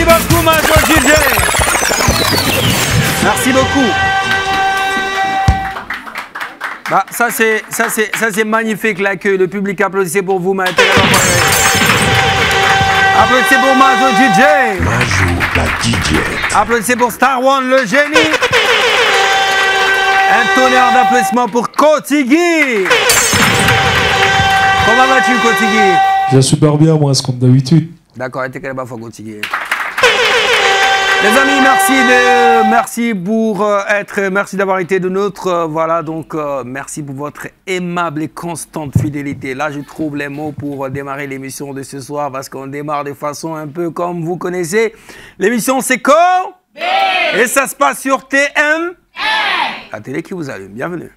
Merci beaucoup, Majo DJ. Merci beaucoup. Bah, ça c'est magnifique l'accueil. Le public applaudissez pour vous maintenant. Applaudissez pour Majo DJ. Majo la DJ. Applaudissez pour Star One le génie. Un tonnerre d'applaudissements pour Kotigi. Comment vas-tu, Kotigi? Je vais super bien, moi, c'est comme d'habitude. D'accord, et pas faut Kotigi. Les amis, merci d'avoir été de notre, voilà, donc merci pour votre aimable et constante fidélité. Là, je trouve les mots pour démarrer l'émission de ce soir parce qu'on démarre de façon un peu comme vous connaissez. L'émission, c'est quoi? Et ça se passe sur TM. La télé qui vous allume. Bienvenue.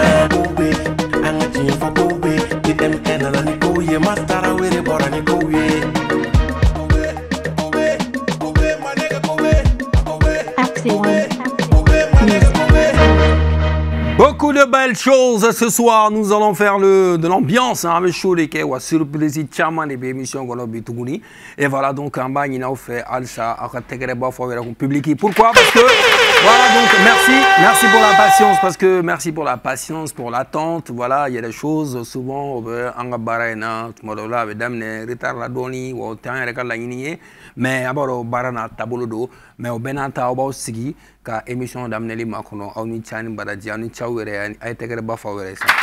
Beaucoup de belles choses ce soir. Nous allons faire de l'ambiance avec Chouleke ou surprise chaman et émission et voilà donc en bas il a fait Alsa public. Pourquoi? Parce que voilà donc merci pour la patience parce que merci pour la patience pour l'attente. Voilà, il y a des choses souvent en barana là avec retard la doni ou temps la mais abord barana tabolo mais au benanta au sigi ka émission d'amener makono au ni chani baraji au ni chawere ay tegere ba fawere sa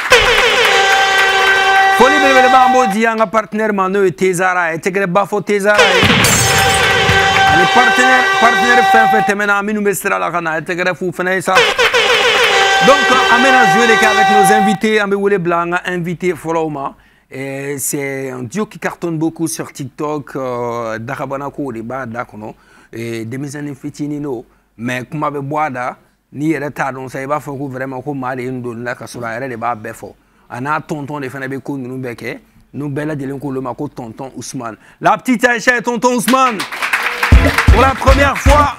foli bele bambo di anga partenaire mano tezara ay tegere ba fo tezara ani partenaire fin temena minu mestra la kana ay tegere fu fena sa donc amena jouer les cas avec nos invités ambe wole blanga invité foloma. C'est un duo qui cartonne beaucoup sur TikTok, Dakabanako, les bas d'Akono, et des mises en fitinino. Mais comme avec Boada, ni retard, on ne savait pas vraiment comment aller une la cassure à les bas beffo. On a tonton de Fanabeco, nous becquet, nous bella de l'enco le mako tonton Ousmane. La petite Aïcha et tonton Ousmane, pour la première fois.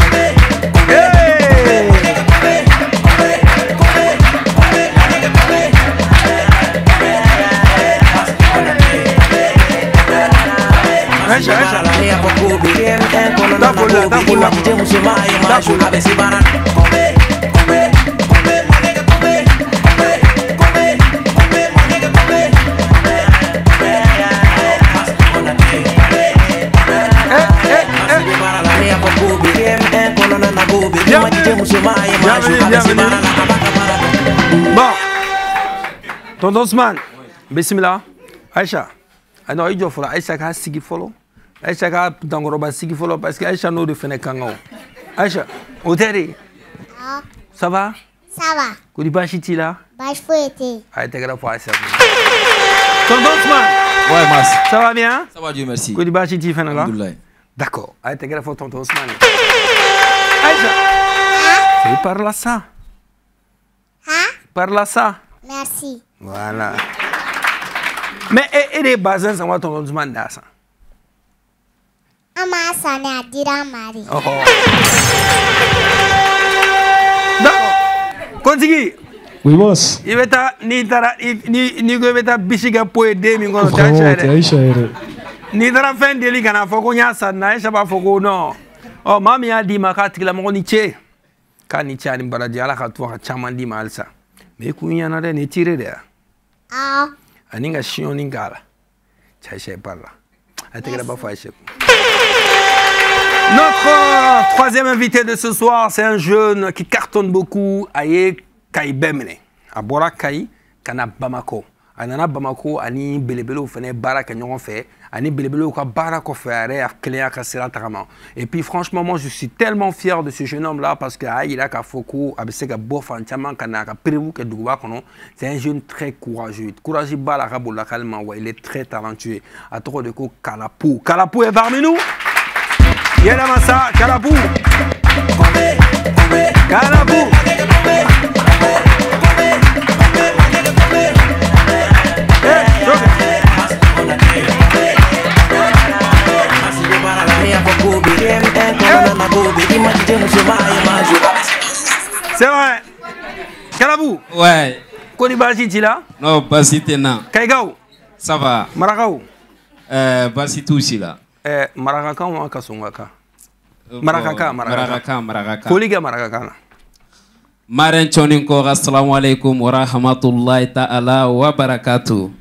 Hey! Bon, tonton Ousmane, bismillah, Aïcha. Alors, il faut Aïcha qui a sigi follow. Aïcha qui a d'angoroba sigi follow parce que Aïcha nous défend kango. Aïcha, Oteri. Ça va? Ça va. Kodi bachiti là? Bachfouette. Aïe, t'es grave pour Aïcha. Tonton Ousmane. Ouais, Mas. Ça va bien? Ça va, Dieu merci. Kodi bachiti fait là? D'accord. Aïe, t'es grave pour tonton Ousmane. Aïcha. C'est par là ça. Hein? Par là ça. Merci. Voilà. Mais et les bazins, ça va ton Ousmane là ça. Ama sane adira mari. Oh. D'accord. Continue. Oui, boss. Il va ta ni tara ni go beta bishiga poe de mi ngono ta Aïcha. Ni tara fin de li kana foko nya sana Aïcha ba foko non. Oh mami a dit makati la mo ni che. Ka ni cha ni baraji ala ka to ka chama di malsa. Me ku nya na de ni tire de. Ah. Aninga shion ningala. Chaïcha parla. Notre troisième invité de ce soir, c'est un jeune qui cartonne beaucoup, Aye Kaibemene. À Borakai, Kana Bamako. Anana Bamako, Ani Belebelo, Fene Barak, Nyon fait. Ani Belebelo, Barak, Offeré, Cléa, Kassera, Taraman. Et puis, franchement, moi, je suis tellement fier de ce jeune homme-là parce qu'il a Kafoko, Abeseka Bofan, Tiaman, Kanaka, Perou, Kedouba, c'est un jeune très courageux. Courageux, Balarabo, la Kalman, il est très talentueux. À trop de coups, Kalapou. Kalapou est parmi nous. Yéla Massa, Kalapou. Kalapou. C'est vrai. Kalabou. Ouais. Kodi Basiti là? Non, Basiti non. Kaigao. Ça va. Marakaou. Basiti aussi là. Marakaka ou Kasongaka? Marakaka. Koliga marakaka. Maren Choninko, assalamu alaikum wa rahmatullahi ta'ala wa barakatuh.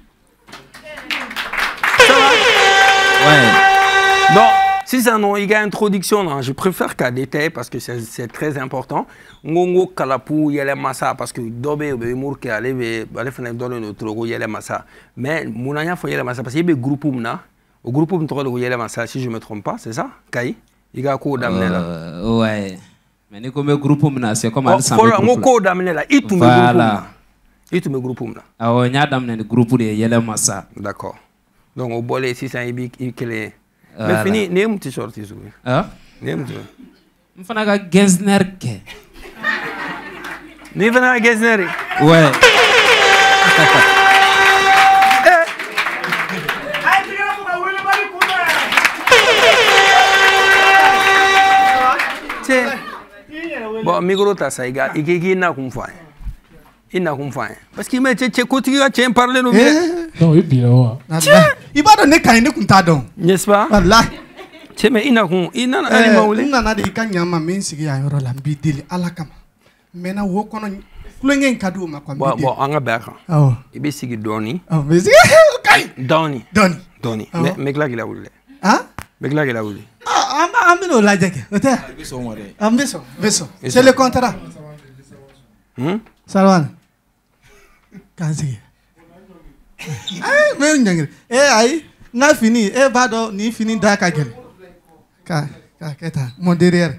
Ouais. Bon, si ça non, il y a introduction là, je préfère qu'à détail parce que c'est très important. Ngongo kalapu yele massa parce que dobe be mur ke ale fana donne notre logo yele massa. Mais munanya faut yele massa parce qu'il y a des groupes na. Au groupe on trouve le yele massa si je me trompe pas, c'est ça? Kai? Il y a quoi d'amener là? Ouais. Mais ni comme groupe na c'est comme al sambe. Faut ngoko d'amener là, itu me groupe là. Itu me groupe là. Ah ouais, nya d'amener le groupe de yele massa. D'accord. Donc au bolé si ça il est mais fini, n'est un petit short ici. Ah? N'est un petit. On fait un Gensner ke. N'est pas un Gensner. Ouais. Bon, micro ta ça égal. Il n'a qu'un fois. Il n'a qu'un fois. Parce qu'il m'a dit que tu as tiens parler nous. Non, il est là. Il va donner quand il est content. N'est-ce pas? Allah. Tu mais il n'a qu'un. Il n'a pas. Il n'a pas de kanyama minsi ya yoro lambidili alakama. Mena wokono flengen kadu makwambidi. Bon, anga beka. Oh. Ibe sigi doni. Oh, mais okay. Doni. Doni. Mais là qu'il a voulu. Hein? Mais là qu'il a voulu. Ah, amino la jeke. Beso. C'est le contrat. Salwan. Kansi. Mais on aïe, n'a fini, bado ni fini d'akagen. Keta, mon derrière.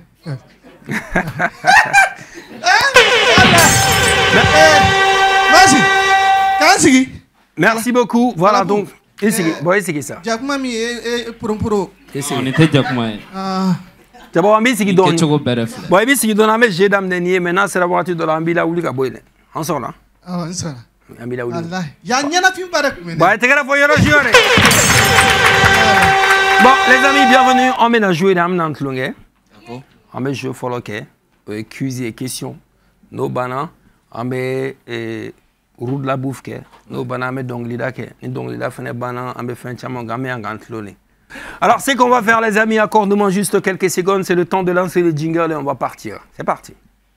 Merci. Merci beaucoup. Voilà donc. Ici, ça. Jakmami pro. On était Jakmai. Tu vas me dire donc. Bon, ici, tu donnes mes j'ai d'amener maintenant c'est la voiture de l'ambila ou le boy. On sort là. Ah, on sort. Ambila ou. Allah. Ya nyana film para. Bon, tu vas faire le jeu. Bon, les amis, bienvenue. On met à jouer dans notre longue. On met jeu follow que quiz et questions. Nos bananes, on met roue de la bouffe que nos bananes met donc lida que ni donc lida fait bananes on met fin chamon gamé en gantlone. Alors c'est qu'on va faire les amis, accorde-moi juste quelques secondes, c'est le temps de lancer le jingle et on va partir. C'est parti.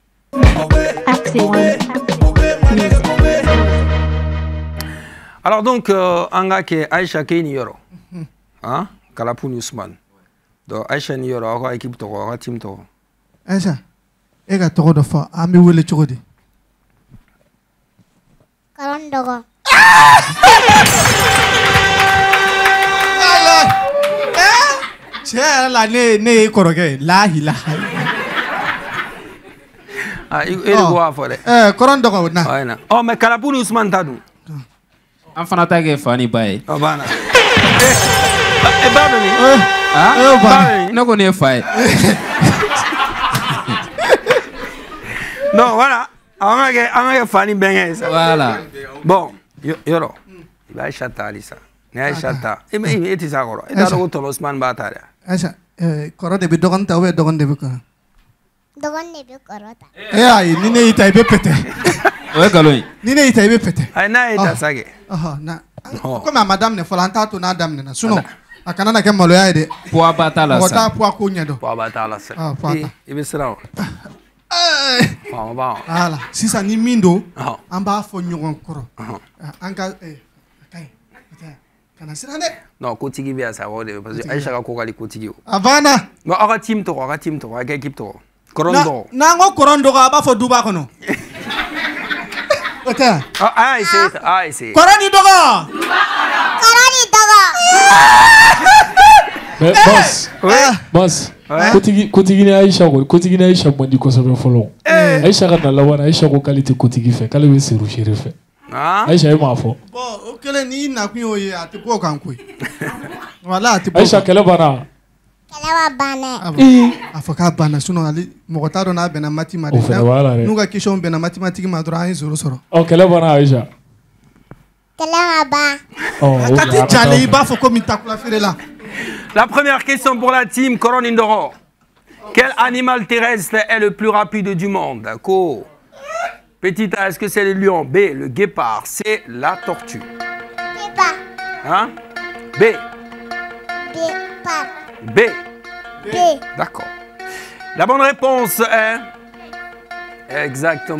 Alors donc anga ke Aisha ke ni yoro. Hein? Kalapuni Ousmane. Donc Aisha ni yoro ko équipe to ko team to. Aisha. Ega to do fa ami wele chogodi. Karondogo. Tiens la ne koroge la ilaha. Ah il doit faire. Karondogo na. Ouais na. Oh mais Kalapuni Ousmane tadu. En fana tage fani bae. Oh bana. Bana ni. Ah bana. No ko ne fae. Non voilà. On a fani benga ça. Voilà. Bon, yoro. Il va chata Alisa. Ne chata. Et mais il est ça goro. Et dans le tour Ousmane Batara. Aisha, koro de bidogon tawe dogon de biko. Dogon ne bi korota. Ay, ni ne ita ibe pete. Ouais galoi. Ni ne ita ibe pete. Ay na ita sage. Na. Comme madame ne folanta to na dame na. Suno. Akana na ke malo ya ide. Poa batala sa. Wota poa ko nyedo. Poa batala sa. Ah, poa. Ibe sira. Bon. Voilà. Si ça ni mindo, on va faire un coro. Non, kotigi bien ça va parce que Aisha ko kali kotigi. Avana. Non, aga team to, aga équipe to. Korondo. Na ngo korondo ga ba fo duba kono. Ota. C'est. Koroni dogo. Mais boss. Kotigi ni Aisha ko kotigi ni Aisha bondi ko sobe follow. Aisha ka na lawana Aisha ko qualité kotigi fait kala be seru chéri fait. Aisha e ma fo. Bon, okele ni na kun oye ati bo kan ko. Voilà ati bo. Aisha kele bana. Kelewa bana. Afoka bana suno ali mogota do na bena mathématique. Nuga question bena mathématique ma dra hin zoro soro. Oh kele bana Aisha. Kelewa ba. Oh. Kati jale iba fo ko mi takula fere la. La première question pour la team Coron Indoro. Quel animal terrestre est le plus rapide du monde? D'accord. Petit A, est-ce que c'est le lion? B, le guépard. C, la tortue. Guépard. Hein? B. Guépard. B. B. D'accord. La bonne réponse est... Exactement.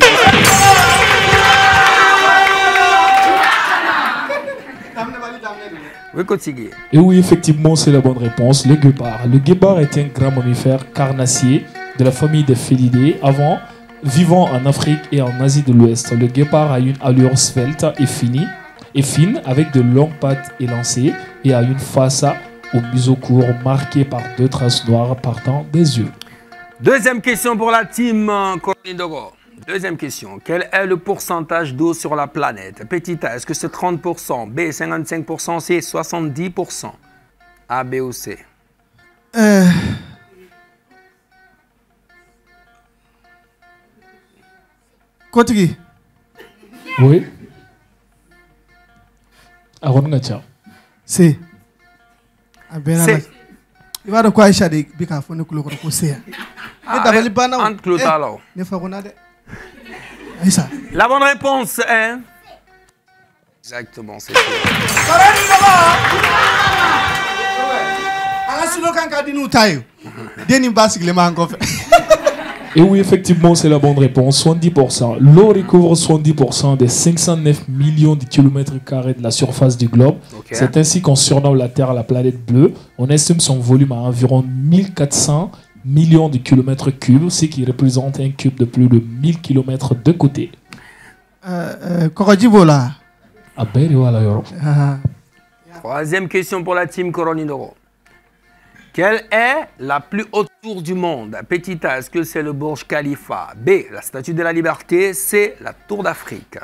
Oui, continue. Et oui, effectivement, c'est la bonne réponse. Le guépard. Le guépard est un grand mammifère carnassier de la famille des félidés, vivant en Afrique et en Asie de l'Ouest. Le guépard a une allure svelte et fine, avec de longues pattes élancées et a une face au museau court marquée par 2 traces noires partant des yeux. Deuxième question pour la team Korondogo. Deuxième question. Quel est le pourcentage d'eau sur la planète? Petit A, est-ce que c'est 30%? B, 55%? C, 70%? A, B ou C? Kotigi. Oui. Arongacha. C. C. Il va de quoi Aïcha de Bika Fone Kulo C. Entre Clota alors. La bonne réponse est... Exactement, c'est ça. Et oui, effectivement, c'est la bonne réponse. 70%. L'eau recouvre 70% des 509 millions de kilomètres carrés de la surface du globe. Okay. C'est ainsi qu'on surnomme la Terre la planète bleue. On estime son volume à environ 1400 millions de kilomètres cubes, ce qui représente un cube de plus de 1000 kilomètres de côté. Troisième question pour la team Koronidoro. Quelle est la plus haute tour du monde? Petit A, est-ce que c'est le Burj Khalifa? B, la Statue de la Liberté? C, la Tour d'Afrique?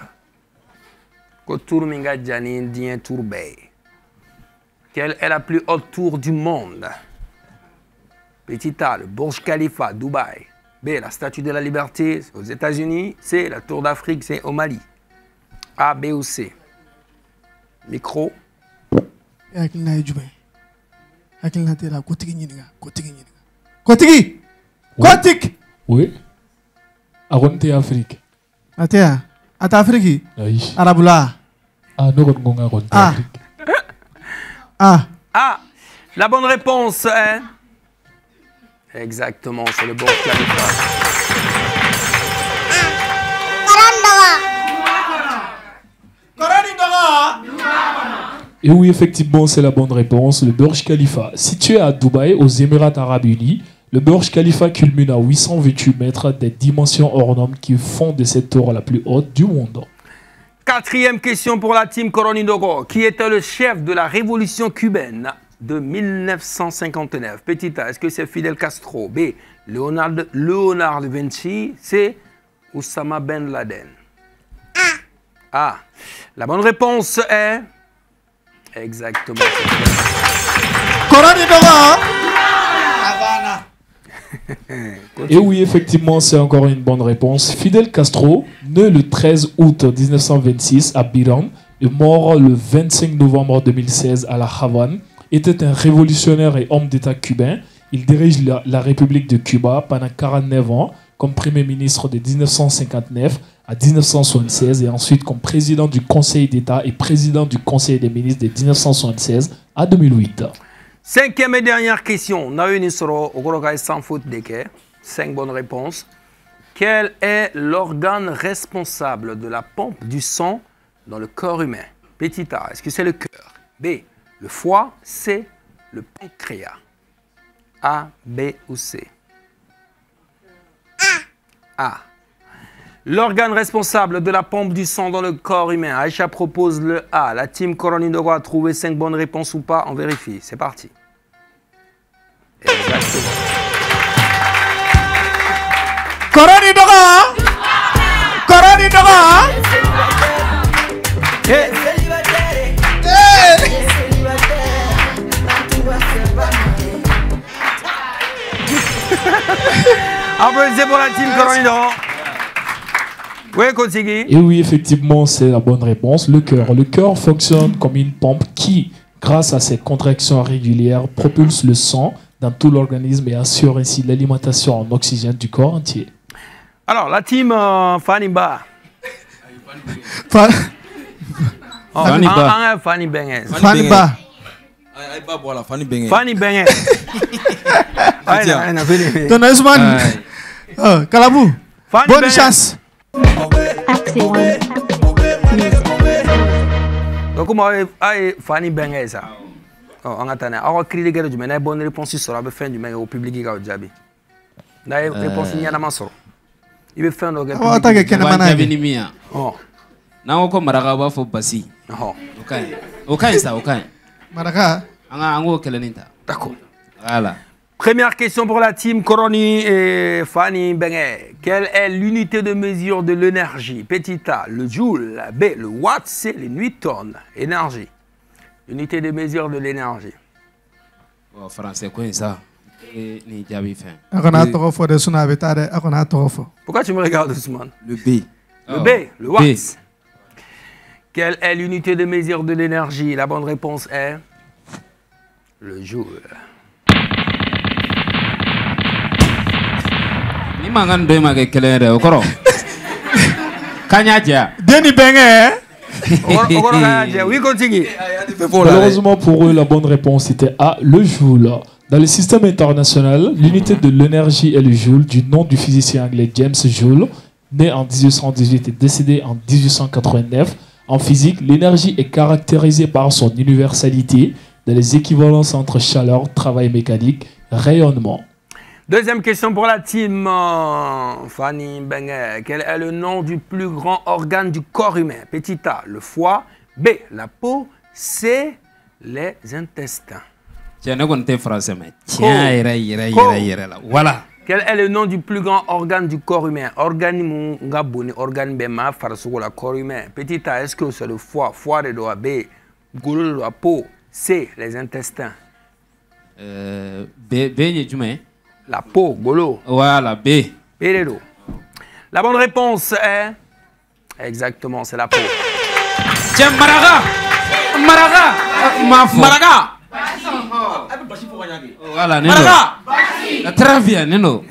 Quelle est la plus haute tour du monde? Petit A, le Burj Khalifa, Dubaï. B, la Statue de la Liberté, aux États-Unis. C, la Tour d'Afrique, c'est au Mali. A, B ou C? Micro. Kotigi. Kotik. Oui. Aronte Afrique. Atea. Ata Afrique. Aïe. Arabula. Ah, non, on Afrique. Ah. Ah. La bonne réponse est... Exactement, c'est le Burj Khalifa. Et oui, effectivement, c'est la bonne réponse. Le Burj Khalifa, situé à Dubaï, aux Émirats Arabes Unis, le Burj Khalifa culmine à 828 mètres, des dimensions hors normes qui font de cette tour la plus haute du monde. Quatrième question pour la team Koronidoro. Qui était le chef de la révolution cubaine de 1959? Petit A, est-ce que c'est Fidel Castro? B, Leonard da Vinci? C, Oussama Ben Laden? A. La bonne réponse est... Exactement. Et oui, effectivement, c'est encore une bonne réponse. Fidel Castro, né le 13 août 1926 à Biran et mort le 25 novembre 2016 à La Havane, était un révolutionnaire et homme d'État cubain. Il dirige la République de Cuba pendant 49 ans comme Premier ministre de 1959 à 1976 et ensuite comme président du Conseil d'État et président du Conseil des ministres de 1976 à 2008. Cinquième et dernière question. On a une histoire sans faute de 5 bonnes réponses. Quel est l'organe responsable de la pompe du sang dans le corps humain? Petit A, est-ce que c'est le cœur? B, le foie? C, le pancréas? A, B ou C? A. L'organe responsable de la pompe du sang dans le corps humain. Aïcha propose le A. La team Koronidoro a trouvé 5 bonnes réponses ou pas? On vérifie. C'est parti. Exactement. Koronidoro. Koronidoro. Hey. Applaudissez pour la team Koronidoro. Oui, continue. Et oui, effectivement, c'est la bonne réponse. Le cœur. Le cœur fonctionne comme une pompe qui, grâce à ses contractions régulières, propulse le sang dans tout l'organisme et assure ainsi l'alimentation en oxygène du corps entier. Alors, la team Faniba. Faniba. Faniba. Faniba. Fanny Bengue. Ton Ousmane. Kalabou. Bonne chance. Donc, comment Fanny Bengue ça? On attend. Alors, crier les gars, mais la bonne réponse sur la fin du mail au public qui a déjà. La réponse n'y a pas sur. Il veut faire le gars. Oh, t'as quelqu'un à Mia. Oh. Non, comme Maragaba faut passer. Oh. Ok, ça, ok. Maraga. D'accord. Voilà. Première question pour la team Coroni et Fanny Bengue. Quelle est l'unité de mesure de l'énergie? Petit A, le joule. B, le watt. C, les newtons. Énergie. Unité de mesure de l'énergie. Oh, français, quoi ça? Pourquoi tu me regardes, Ousmane? Le B. Le B, le watt. Quelle est l'unité de mesure de l'énergie? La bonne réponse est le joule. Ni mangan de ma kelere okoro. Kanyaja. Deni Bengue. Oui, continue. Malheureusement pour eux, la bonne réponse était A, le joule. Dans le système international, l'unité de l'énergie est le joule, du nom du physicien anglais James Joule, né en 1818 et décédé en 1889. En physique, l'énergie est caractérisée par son universalité dans les équivalences entre chaleur, travail mécanique, rayonnement. Deuxième question pour la team Fanny Bengue. Quel est le nom du plus grand organe du corps humain? Petit A, le foie. B, la peau. C, les intestins. Tiens, ne comptez français, mais tiens, voilà. Quel est le nom du plus grand organe du corps humain? Organe ngaboni, organe bema, farsugo la corps humain. Petit A, est-ce que c'est le foie? Foie de doigt. B, goulou de la peau. C, les intestins. B, la peau, golo. Voilà, B. B de dos. La bonne réponse est... Exactement, c'est la peau. Tiens, Maraga! Maraga! Voilà, Nino. Très bien, Nino.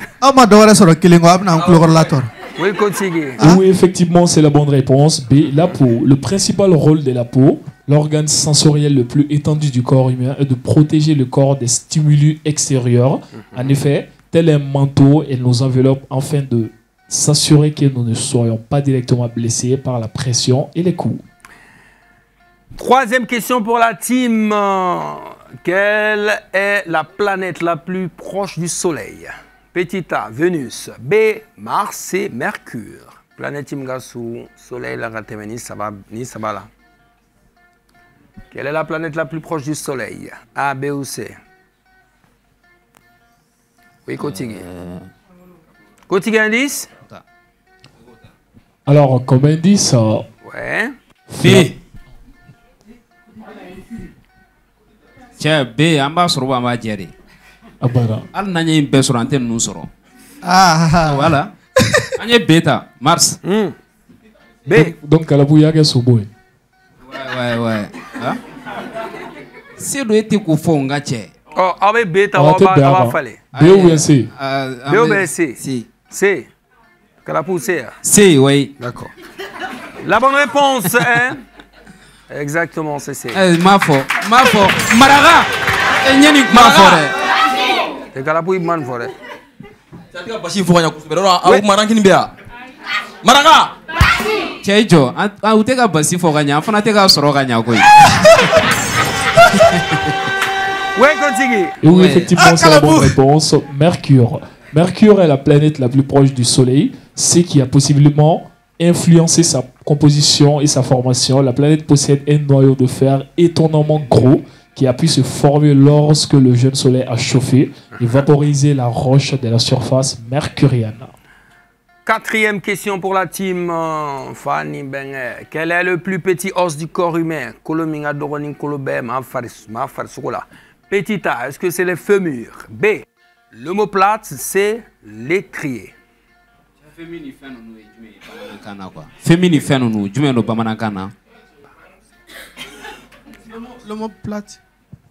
Oui, continue. Oui, effectivement, c'est la bonne réponse. B, la peau. Le principal rôle de la peau, l'organe sensoriel le plus étendu du corps humain, est de protéger le corps des stimuli extérieurs. En effet, tel un manteau, elle nous enveloppe afin de s'assurer que nous ne soyons pas directement blessés par la pression et les coups. Troisième question pour la team. Quelle est la planète la plus proche du Soleil? Petit A, Vénus. B, Mars. C, Mercure. Planète Imgasu, Soleil, la Ratemeni, ça va là. Quelle est la planète la plus proche du Soleil? A, B ou C? Oui, continue. Continue, indice? Alors, comme indice... Ouais. B. Tiens, B, en bas sur le Djeri. Al n'a une baisse sur l'antenne, nous serons. Voilà. On est bêta, Mars. B. Donc, Kalabouya est sous boy. Ouais. C'est le été qu'on fait un gâché. Oh, avec bêta, on va faire. B ou C? B ou C? C. Kalabou C. C, oui. D'accord. La bonne réponse est... Exactement, c'est C. Mafo. Maraga. Maraga. C'est Kalabou Ibman Forêt. Maraga. Tchejo, tu t'es basi foganya, fana t'es soroganya koi. Ouais, continue. Et oui, effectivement, c'est la bonne réponse. Mercure. Mercure est la planète la plus proche du Soleil. C'est qui a possiblement influencé sa composition et sa formation. La planète possède un noyau de fer étonnamment gros qui a pu se former lorsque le jeune Soleil a chauffé et vaporisé la roche de la surface mercurienne. Quatrième question pour la team Fanny Bengue. Quel est le plus petit os du corps humain? Petit A, est-ce que c'est les fémurs? B, l'omoplate. C, l'étrier. L'omoplate.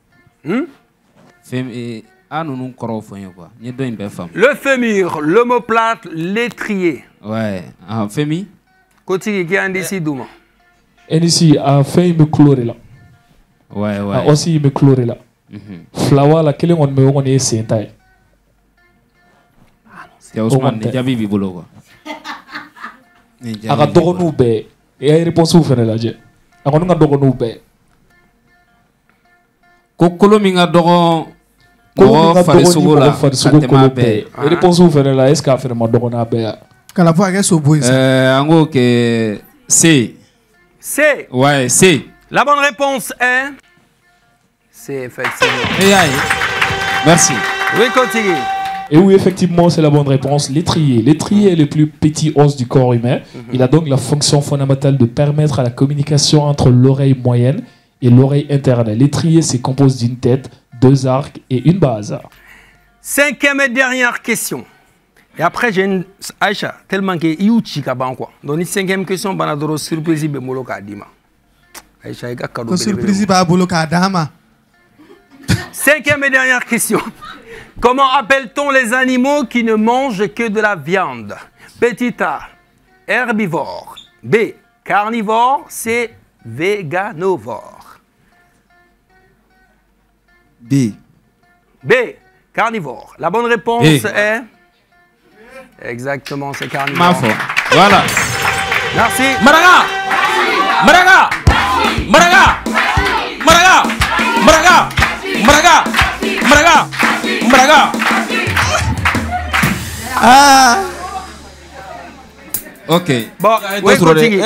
Le fémur, l'omoplate, l'étrier. Ouais. Fémi. Continue, qui a un décide d'où? Ici, a fait me chloré là. Ouais. Aussi me chloré là. Flower la quelle on me est sentai. C'est Ousmane Jabi Bibolo. Aga dogonu be. Et ay réponse ou fene la je. Aga nga dogonu be. Kokolo mi nga dogo fari sugo la atema be. Et réponse ou fene la est-ce qu'a fait ma dogona be. Kala fois que so boy ça. Ango que C. C. Ouais, C. La bonne réponse est C, effectivement. Et aïe. Merci. Oui, continue. Et oui, effectivement, c'est la bonne réponse. L'étrier. L'étrier est le plus petit os du corps humain. Il a donc la fonction fondamentale de permettre à la communication entre l'oreille moyenne et l'oreille interne. L'étrier se compose d'une tête, 2 arcs et une base. 5e et dernière question. Et après, j'ai une... Aïcha, tellement que Iuchi Kaban quoi. Donc, la 5e question, on a surprise de Moloka Dima. Aïcha, il y a cadeau. Surprise de Moloka Dama. 5e et dernière question. Comment appelle-t-on les animaux qui ne mangent que de la viande? Petit A, herbivore. B, carnivore. C, véganovore. B. B, carnivore. La bonne réponse est... Exactement, c'est carnivore. Ma foi. Voilà. Merci. Maraga! Maraga! Maraga! Maraga! Maraga! Maraga! Maraga! Maraga! Ah! Ok. Bon, oui, continue.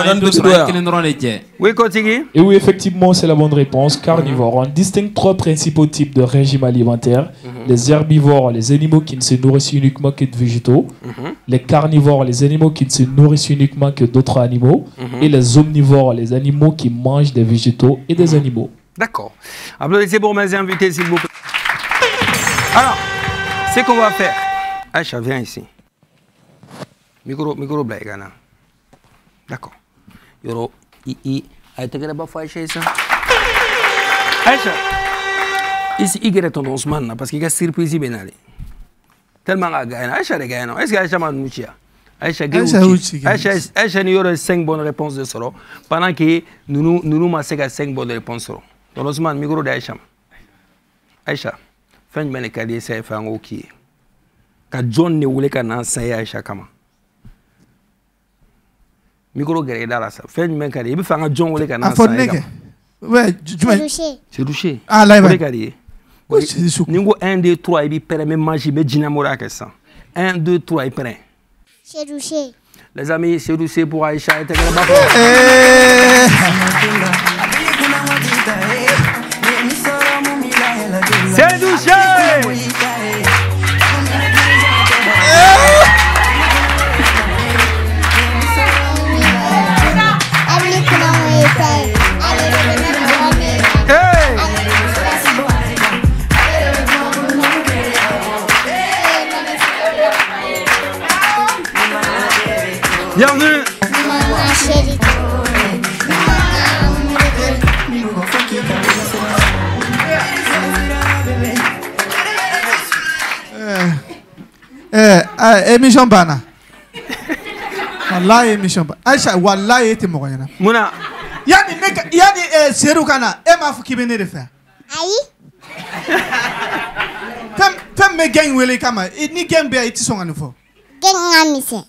Oui, continue. Et oui, effectivement, c'est la bonne réponse. Carnivore. On distingue 3 principaux types de régime alimentaire. Les herbivores, les animaux qui ne se nourrissent uniquement que de végétaux. Les carnivores, les animaux qui ne se nourrissent uniquement que d'autres animaux. Et les omnivores, les animaux qui mangent des végétaux et des animaux. D'accord. Applaudissez pour mes invités, s'il vous plaît. Alors, ce qu'on va faire. Aïcha, viens ici. Micro blague, Anna. D'accord. Yoro, Aïcha, ici, il y a ton Ousmane, parce qu'il y a surprise, Benali. Tellement à gagner. Aïcha, les gars, est-ce qu'Aïcha m'a mouché? Aïcha, il y aura 5 bonnes réponses de solo. Pendant que nous massons 5 bonnes réponses. Donc, Ousmane, micro d'Aïcha. Aïcha, fin de l'année, il y a un OK. Quand John ne voulait qu'un enseigne Aïcha, comment? Micro guerre dans la salle. Fin de l'année, il faut un John voulait qu'un enseigne. Ouais, c'est douché. Ah, là, il va. Ningo 1, 2, 3, il permet de manger, mais Djinamora que ça. 1, 2, 3, il prend. C'est douché. Les amis, c'est douché pour Aïcha. C'est douché. Bienvenue. Émission Bana. Wallahi émission Bana. Aïcha, wallahi était mort. Mouna. Yani Serukana, Emma Fukibene de faire. Aïe. Femme me gagne Wele Kama. Ni gagne bien, ils sont à nouveau. Gagne un mission.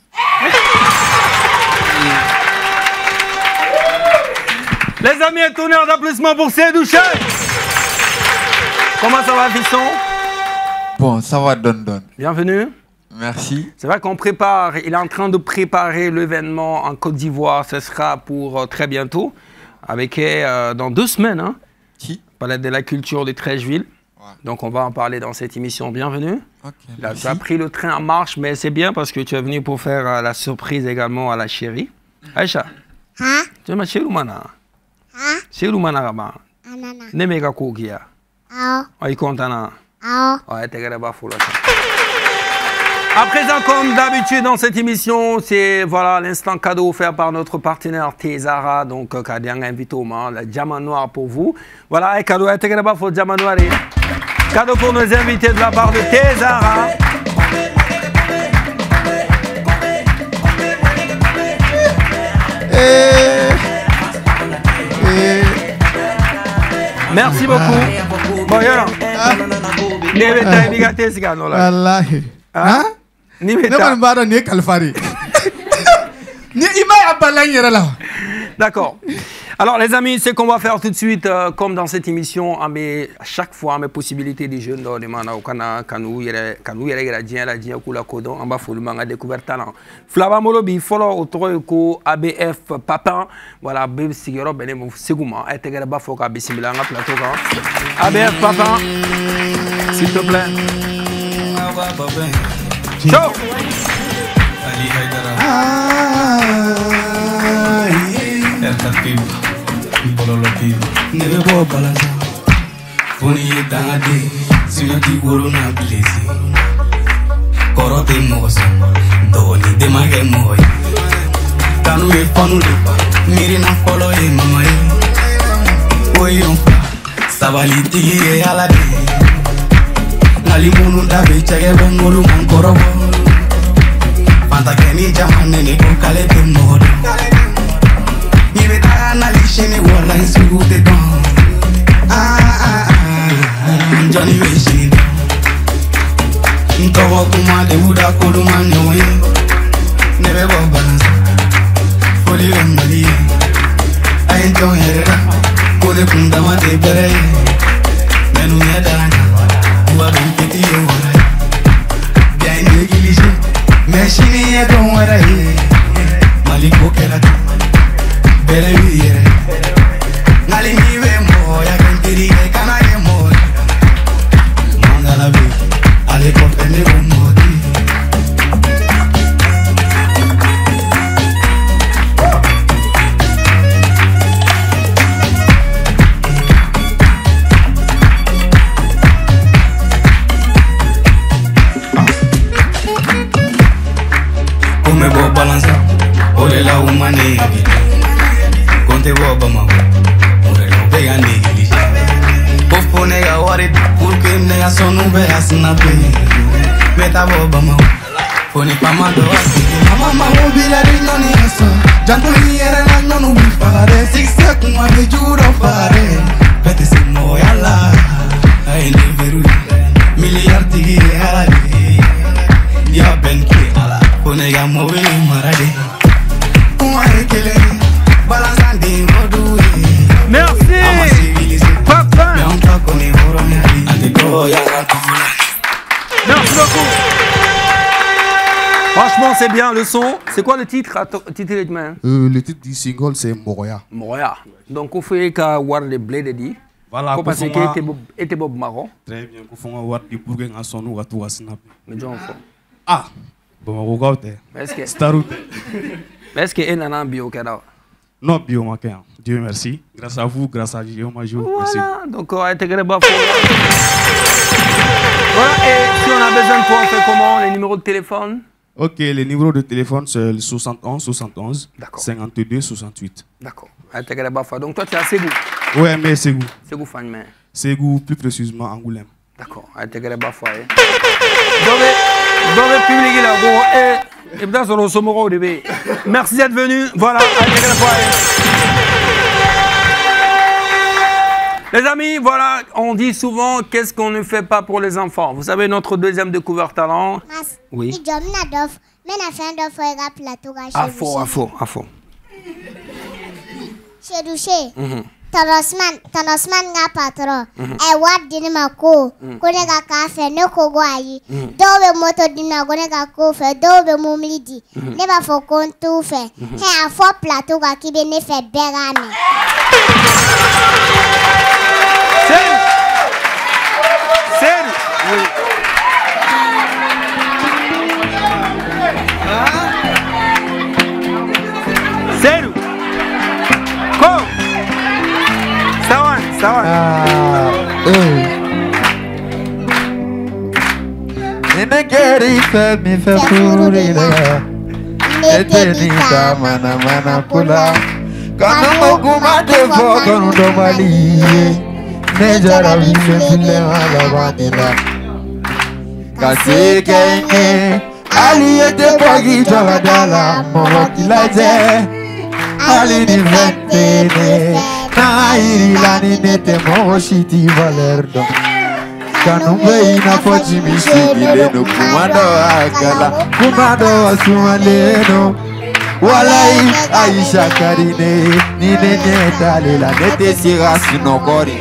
Les amis, un tonnerre d'applaudissements pour Seydouche. Comment ça va, fiston? Bon, ça va, Don. Bienvenue. Merci. C'est vrai qu'on prépare, il est en train de préparer l'événement en Côte d'Ivoire. Ce sera pour très bientôt, avec dans 2 semaines. Hein, Qui? Palais de la culture de Trècheville. Ouais. Donc on va en parler dans cette émission. Bienvenue. Okay, là, tu as pris le train en marche, mais c'est bien parce que tu es venu pour faire la surprise également à la chérie. Aïcha. Hein? Tu es ma chérie ou mana? Hein? Chérie ou mana gaba? Anana. Nemega koukia. Ah. Oh, il compte na. Ah. Ouais, t'es gars fou là. À présent, comme d'habitude dans cette émission, c'est voilà l'instant cadeau offert par notre partenaire Tezara. Donc, Kadiang invite au moment, le diamant noir pour vous. Voilà, et cadeau, t'es gars fou diamant noir. Cadeau pour nos invités de la part de Tezara. Merci beaucoup. Bon, y'a là. Wallahi. Hein? D'accord. Alors les amis, ce qu'on va faire tout de suite, comme dans cette émission, à chaque fois mes possibilités des jeunes, on va faire découvrir talent. Flava Molobi, follow au ABF Papin, voilà, Bébé Sigero, Benem Seguma, intégrer Bafoka, Bissimila, plateau. ABF Papin, s'il te plaît. Ciao! Never go balance. Funny dangade, sinati corona blessy. Korote mozo, doni de mage moy. Kanu e fanu de, mirina follow e mama e. Oyon, sabali tigi e alade. Nali munu da be chege bongolu mankorobo. Fanta keni jamane ne ko kale te modo. Analishe wala insigu de don. Johnny Machine. Ntowo kuma de uda koluma nyowe. Nebe bo balance. Foli wembali. I enjoy it. Kone kunda mate bere. Menu yedanga. Uwa bempeti yo wala. Bien negligé. Machine ye don wala ye. Maliko kelati. Bere yere, ngali niwe moya kentiri kana ye moya. Mangala be, ale kopene bomodi. Come bo balanza, ole la umane. Conte boba ma, ore no pega negli. Popo nega worried, porque nega sonu be asnape. Meta boba ma, poni pamado asi. Mama ma mobile ringo ni aso. Janto hiere la no bi fare. Six kuma be juro fare. Pete si moya la, ai ne veru. Miliardi ala di. Ya benki ala, ponega move marade. Kuma ekele. Merci Papa. Merci beaucoup. Franchement c'est bien le son. C'est quoi le titre? Le titre du single c'est Moroya. Moroya. Donc on fait qu'à voir les blés de dit. Voilà. Parce que était Bob Marron. Très bien. On fait voir des bourgades à son ou à tout à snap. Mais John Fon. Ah. Bon regarde. Est-ce que Staroute. Est-ce que un an bio qu'à non, bio maquin. Dieu merci. Grâce à vous, grâce à Dieu, Majou. Voilà, merci. donc on va intégrer Bafo. Voilà, et si on a besoin de toi, on fait comment? Les numéros de téléphone? Ok, les numéros de téléphone, c'est le 71 71 52 68. D'accord. Intégrer Bafo. Donc toi, tu es à Ségou? Ouais, mais Ségou. Ségou Fanme. Ségou, plus précisément Angoulême. D'accord. Intégrer Bafo. Dans le public, là, bon, et bien, sur le sommet au début. Merci d'être venu. Voilà, les amis, voilà, on dit souvent qu'est-ce qu'on ne fait pas pour les enfants. Vous savez, notre deuxième découvert talent. Oui. À faux. Tanosman nga patron e wat dinima ko kone ga kafe ne ko gwayi dobe moto dinna kone ga ko fe dobe mumlidi ne ba fo kontu fe he a fo plateau ga kibe ne fe berame Sen oui. Sen ko Sawan. Nene keri fe mi fe furila. Nete ni ta mana pula. Kana moguma te fo kanu do mali. Ne jara mi fe file ala badila. Kasi kenye ali ete pagi jabadala mo kilaje. Ali ni ventene. Nairi la ninete mo shiti valerdo. kanumbe inafochi mishigile no kumando akala kumando asumaleno walai Aisha Karine nine nyetalela nete sira sinokori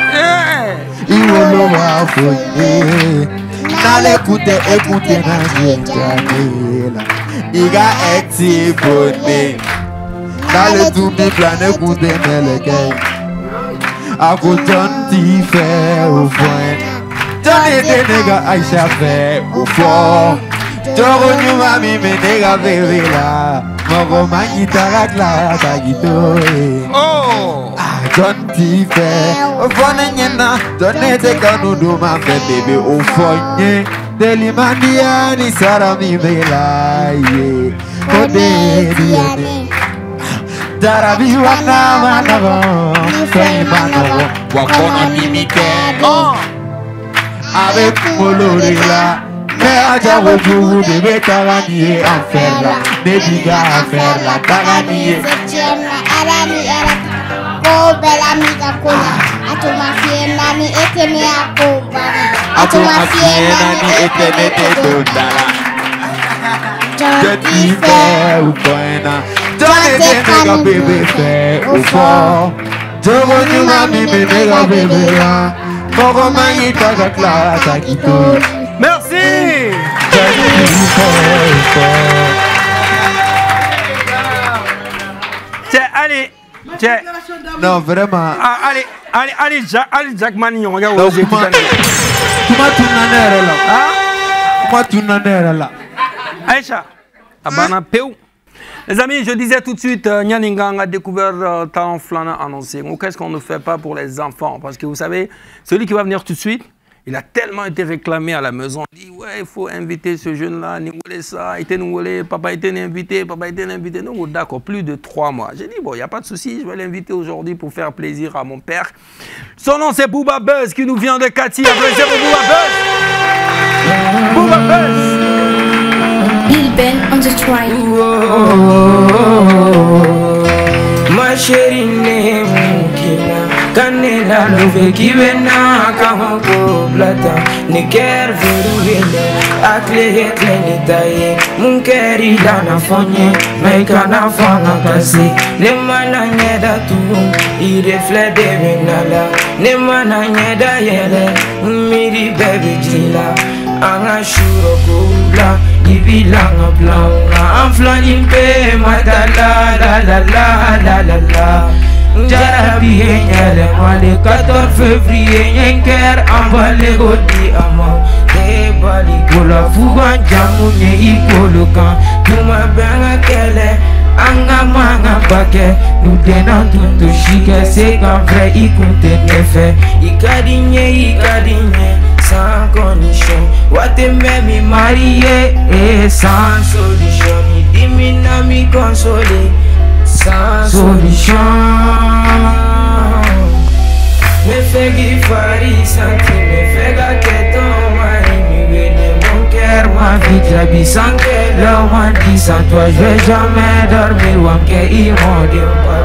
iwolo wafoye nale écoute na njenjanela iga eti bone nale tumi plan écoute meleke ako tonti fe au fond tone de nega Aisha fe au fond toro nyuma mi me nega vevela moko mangitara kla tagito oh tonti fe au fond nyena tone de kanudu ma fe bebe au fond nye delimania ni sara mi vela ye ode diane Darabi wana manago, fei manago, wakona mimike. Avec Molorila, mais aja woju de betarani en faire la, ne diga en faire la tarani. Arani era, ko bela amiga kola, atuma fiena ni etene akoba, atuma fiena ni etene te dondala. Jodi fe ukoena. Don't nega bébé fait au fond. Jogo nyuma mi me nega bébé la. Moko mangita kakla takito. Merci. Tiens, allez. Tiens. Non, vraiment. Allez, Jack Manignon, regarde. Comment tu n'en es là? Comment tu n'en es là? Aïcha, abana peu. Les amis, je disais tout de suite, Nyaningang a découvert Talent Flana annoncé. Qu'est-ce qu'on ne fait pas pour les enfants? Parce que vous savez, celui qui va venir tout de suite, il a tellement été réclamé à la maison. Il dit, ouais, il faut inviter ce jeune-là, papa était invité, papa était invité. Non, d'accord, plus de 3 mois. J'ai dit, bon, il n'y a pas de souci, je vais l'inviter aujourd'hui pour faire plaisir à mon père. Son nom, c'est Booba Buzz, qui nous vient de Cathy. Applaudissez pour Booba Buzz. Booba Buzz. Bill Ben on the train. Ma chérie ne mukina kanela love kibena kahoko blata ne ker veruvele akle hetle ne taye munkeri dana fonye mekana fana kasi ne mana nyeda tu I reflet de benala ne mana nyeda yele miri baby jila anga shuro kubla Ibilanga blanga Amflani pe matala la la la la la la Jarabi enyele male 14 février Nyenker ambale godi ama Te bali kola fugan jamu nye ikolokan Tuma benga kele Anga manga bake Nudena tuntu shike Seka vre ikunte nefe Ikadinye sans condition What me marié et sans solution Mi dimina mi consoler sans solution Me fait gifari santi me fait gâter ton mari Mi vene mon cœur ma vie la vie sans que l'homme dit sans toi je vais jamais dormir Wanke imodi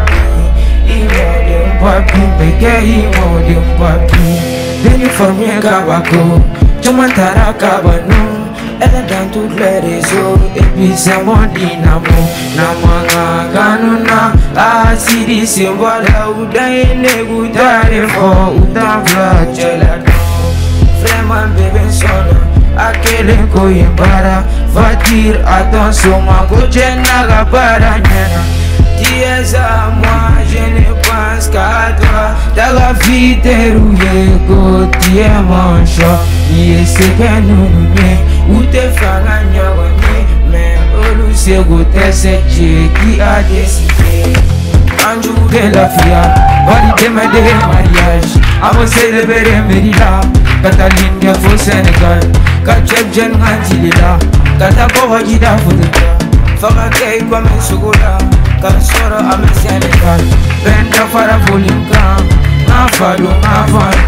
papi Meke imodi papi Venu former Kabako, Chomantara Kabano, elle est dans tous les réseaux, et puis c'est mon dynamo, Namanga Kanuna, Asidi Simbola, Udaine, Goutare, Fo, Udavla, Gelado, vraiment bébé sona, Akele Koyembara, va dire attention, ma Gojenaga Paranyana. Tu es à moi, je ne pense qu'à toi. T'as la vie dérouillée, tu es mon choix. Ni ce que nous nous ou te faire gagner, mais au c'est goûter c'est Dieu qui a décidé. Un jour de la fia, validé ma mariage. Avant célébrer Mérida, Cataline de Faux Sénégal. Kachep Jen Antilila, Katako Gida Fouta. Fakakei comme un chocolat. Kansoro ame Senegal Benda fara volinka Nafado nafado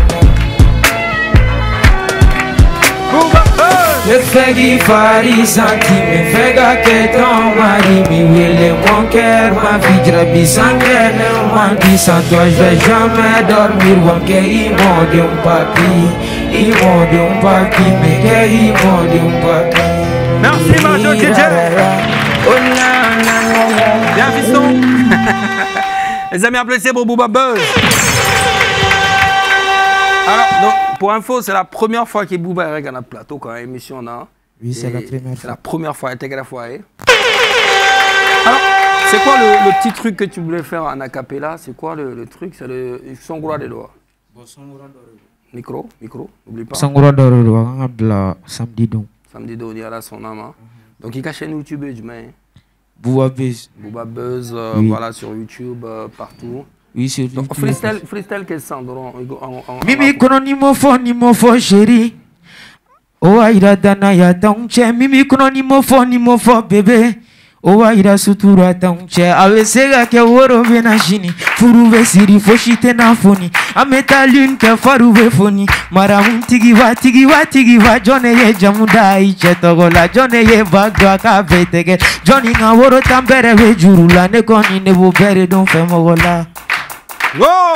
Me fais gifari santi Me fais gâter ton mari Mi wile mon cœur Ma vie drabi sangue Le man qui sans toi je vais jamais dormir Wanke imodi un papi Merci Majo DJ. Bien fiston. Les amis, applaudissez pour Booba Buzz. Alors, donc, pour info, c'est la première fois que Booba est avec un plateau quand émission là. Oui, c'est la première fois. C'est la première fois, elle était la fois. Alors, c'est quoi le petit truc que tu voulais faire en acapella? C'est quoi le truc? C'est le Songura de Loa. Micro, n'oublie pas. Songura de Loa, samedi donc. Samedi donc, il y a là son âme. Donc, il cache YouTube, je mets. Booba Buzz. Booba Buzz, oui. Voilà, sur YouTube, partout. Oui, sur YouTube. Freestyle, quel sens? Mimi kono ni mofo chéri. O aira dana ya taunche. Mimi kono ni mofo bébé. O aira sutura taunche. Awesega ke woro bena shini. Furuve siri foshite na foni. Ameta lune ke faruve foni. Maramun tigiwa. Jone ye jamunda iche togola. Jone ye bagwa ka betege. Joni nga woro tambere we jurula. Ne koni ne bo bere don fe mogola. Wow!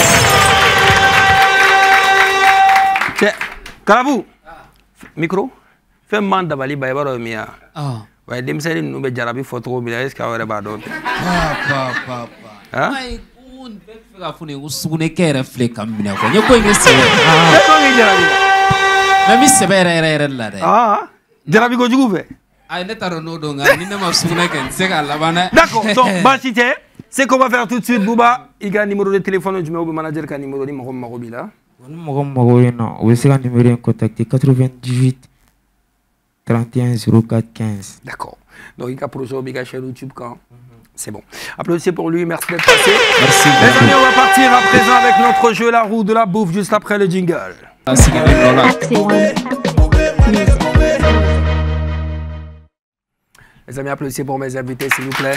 Karabu, micro. Fais man d'abali baïbaro mia. Ah. Ouais, demseli nous be jarabi photo bila est-ce qu'aurait pas d'autre? Papa. Hein? Mais on peut faire fune usune kere fle kamina ko. Nyoko ingese. Mais mi sebere la de. Ah. Jarabi go jugu fe. Ay netaro no donga ni na masune ken sega labana. D'accord. Donc Bachité, c'est qu'on va faire tout de suite Booba, il a un numéro de téléphone du manager qui a un numéro de Marobila. Vous avez un numéro de contact 98 31 04 15. D'accord. Donc il a projet il a chez YouTube quand. C'est bon. Applaudissez pour lui, merci d'être passé. Merci. Les amis, on va partir à présent avec notre jeu La Roue de la Bouffe juste après le jingle. Les amis, applaudissez pour mes invités, s'il vous plaît.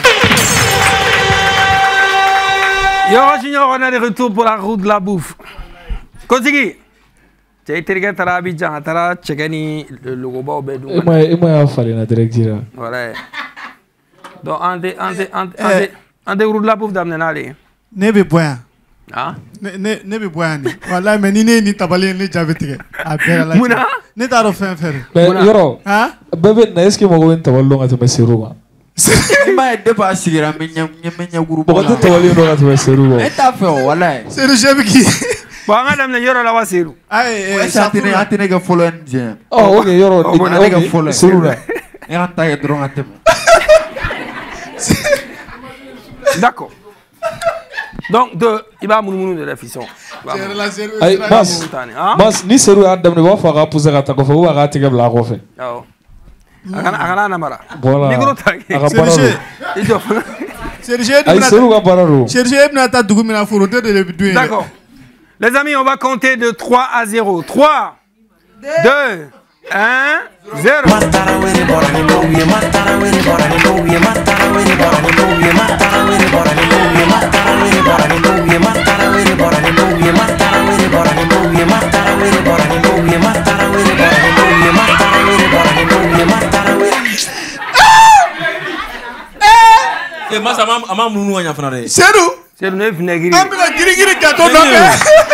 Yoro Junior, on a des retours pour La Roue de la Bouffe. Continue. Tu as été regardé à Abidjan, tu as checké le logo au Bédou. Et moi, il fallait la direction. Voilà. Donc, on des Roue de la Bouffe d'amener aller. Nebe boyan. Ah? Nebe boyan. Voilà, mais ni tabalé ni diabétique. Mouna? Ni taro faire. Mais Yoro. Hein? Bébé, est-ce que moi je vais te mettre sur Roma? Ma de pas sigira menya groupe. Pourquoi tu vas aller dans la Serugo? Et t'as fait voilà. C'est le chef qui. Bon, madame, Yoro la Wasiru. Aïe, ça t'es que follow ndien. Oh, OK, Yoro, on est que follow. Serura. Et on t'a drone à te. D'accord. Donc, il va mourir de la fission. Aïe, Bas, ni Serura Adam ne va pas poser à ta coffre ou à rater la refait. Agana namara. Voilà. D'accord. Les amis, on va compter de 3 à 0. 3, 2, 1, 0. Masa ama munu anya fana de. Seru ne vinaigre. Ambila giri gato no be.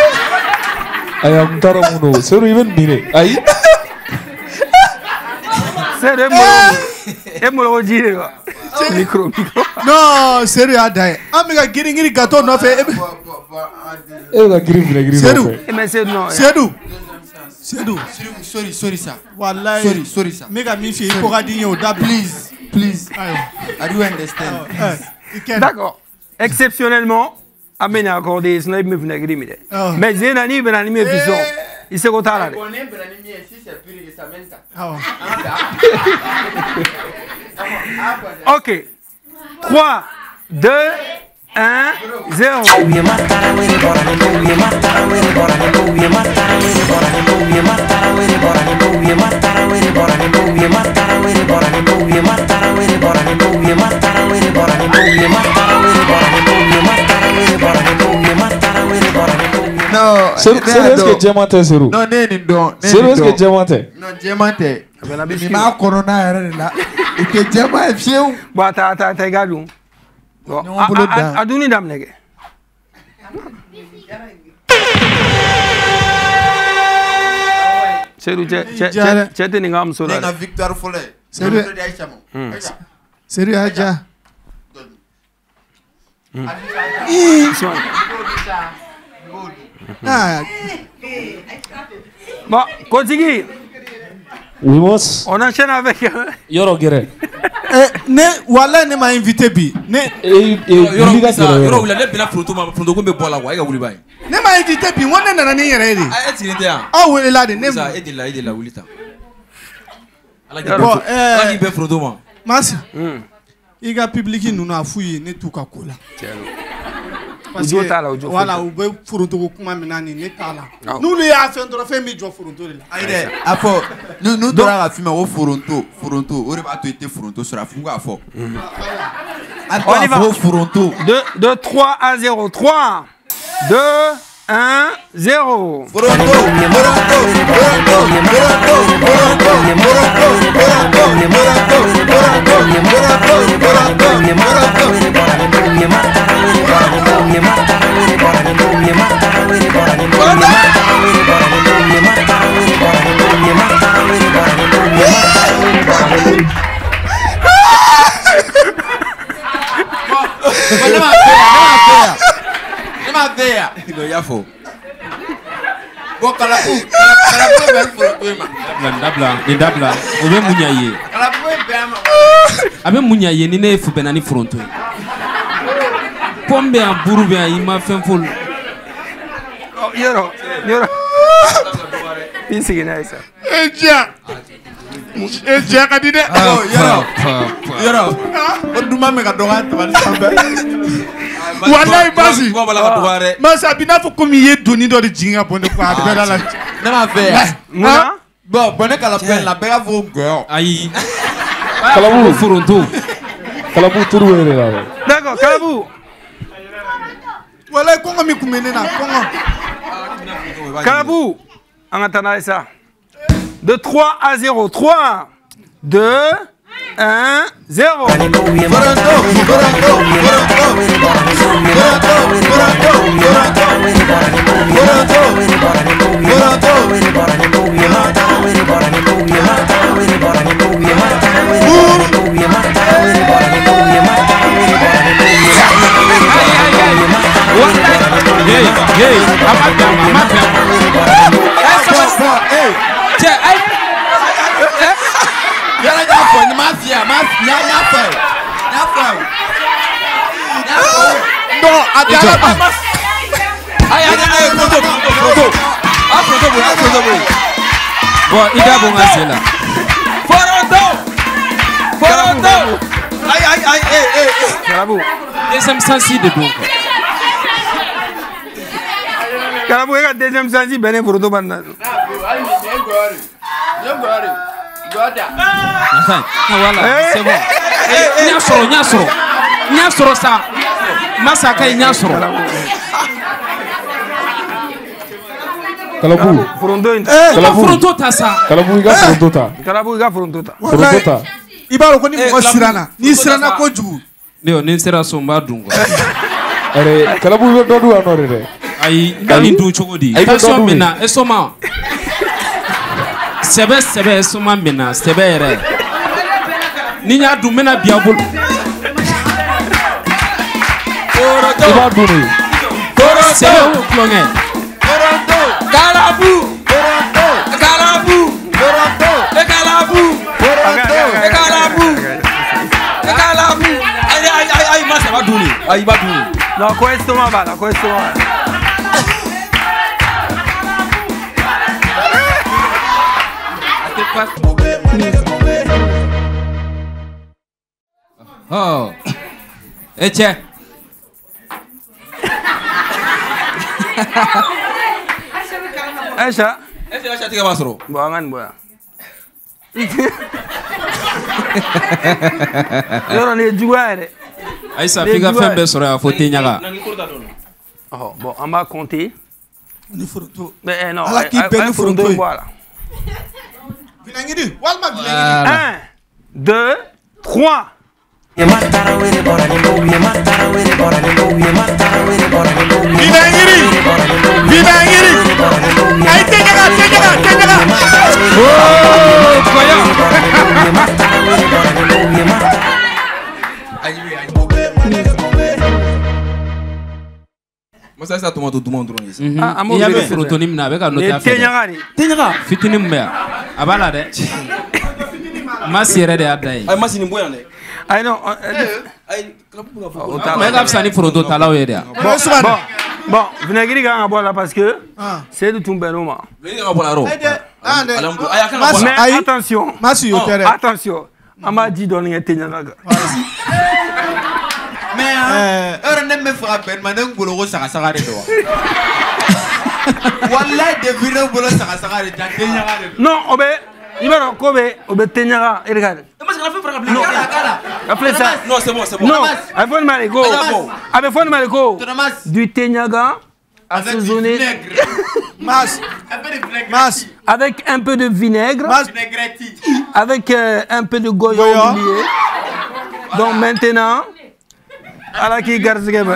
Ayam taro muno. Seru even mine. Aïe. Seru emolo jire wa. Micro. Non, Seru a dai. Ambila giri gato no fe. La giri. Seru. Mais c'est non. Seru. Sorry ça. Wallahi. Sorry ça. Mega mi fi ko gadi yo da Please. I do understand. D'accord. Exceptionnellement, amena accordé, ce n'est pas vinaigre mine. Mais Zenani benani me vision. Il se comptera. OK. 3, 2, 1, 0. Non, c'est que diamante zéro. Non, c'est que diamante. Non, diamante. Mais ma corona est là. Et que diamante est fier. Bah, t'as galou. Adouni dam nege. Seydou cete ni ngam solo na Victor Follet Seydou Adja Bon, continue. Oui, boss. On enchaîne avec. Yoro Guerre. Ne wala ne m'a invité bi. Ne Yoro wula ne bina photo ko be bola wa e ga wuli bay. Ne m'a invité bi wonne na ne yere ri. A eti ne ya. Ah oui là de ne. Ça edi la wulita. Ala ki be photo ma. Mas. I ga public nunu afuyi ne tuka kola. Parce que voilà, ou be furonto ko kuma minani ne tala. Nous les a fait ndoro fe mi jo furonto la. Aide, afo. Nous dora la fume au furonto, o re ba to été furonto sur la funga afo. On y va. Furonto. De 3 à 0. 3 2 1 0. Abe munya ye ni ne fu benani fronto. Pombe en buru be ay ma fen fol. Yoro. Isi gina isa. Eja kadide. Yoro. O duma me ka doga tabali sambe. Wallahi basi. Masa bina fo komi ye doni do de jinga bonde ko adbe la. Ne ma fait. Muna? Bon, bonne kala pen la bega vo girl. Ayi. Kalabu fronto. Kalabu turu ere la. D'accord, Kalabu. Wallahi kongo mi kumene na kongo. Kalabu. Angatana isa. De 3 à 0. 3 2 1 0. Bon, ida bon asela. Foronto. Aïe. Kalabu. Deuxième sensi de donc. Kalabu est deuxième sensi bene foronto banda. Voilà, c'est bon. Nyasoro ça. Masaka nyasoro. Kalabu. Foronto ta ça. Kalabu iga foronto ta. Kalabu iga foronto ta. Foronto ta. Ibalo ko ni mo sirana. Ni sirana ko jugu. Neo ni sira somba dungo. Are Kalabu be dodu anore de. Ayi ngani du chogodi. Attention mena esoma. Sebe esoma mena sebe ere. Ni nya du mena biabul. Iba duni. Sebe o klonge. Kalabu. Ay, masa va duni. Ay, va duni. No, questo ma va, questo ma. Oh. Eche. Aisha. Aisha tiga basro. Buangan buah. Yoro ni jugaire. Aïssa figa fembe sora foti nyaga. Oh, bon, on va compter. Ni foronto. Mais non, ala ki ben foronto voilà. Vinangiri, walma vinangiri. 1 2 3. Vinangiri. Ay tenyaga. ça tout le monde il y avait protonyme avec un autre Tenyara fitini mbea abala de masire de adai ay masini boyan de ay non ay mais gab sani proto talaw yeda bon vinaigre ga bola parce que c'est de Tumbenoma vinaigre ga bola ro mais attention attention ama dit donner Tenyara mais heure ne me fera peine manan bolo saka de do wallahi de vino bolo saka de Tenyara non obe Ibero kobe obe Tenyara regarde parce que la fait frère non après ça non c'est bon non avec Mariko avec Mariko du Tenyara assaisonné avec un peu de vinaigre avec un peu de goyon oublié donc maintenant ala ki garzigeba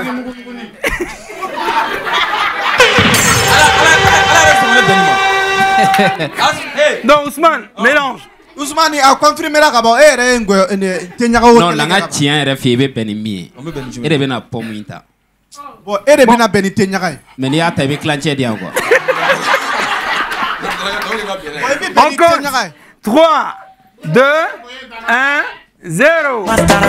donc Ousmane mélange Ousmane a confirmé la gabo non la nga tien re fi be benimi e de bena pomuita bon e de bena beni Tenyara mais ni ata be clanché dia quoi encore 3 2 1 0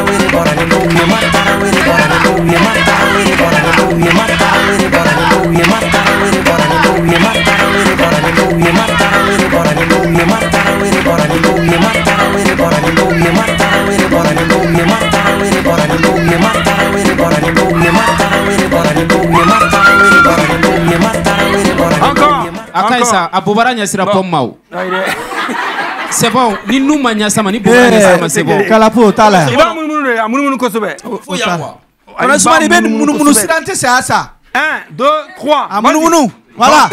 encore akaisa abubara nyasira pomau c'est bon ni nous mania sama ni bubara sama c'est bon kalapo tala iba mununu ko sobe faut ya quoi on a souvent ben mununu sidante c'est ça 1 2 3 mununu voilà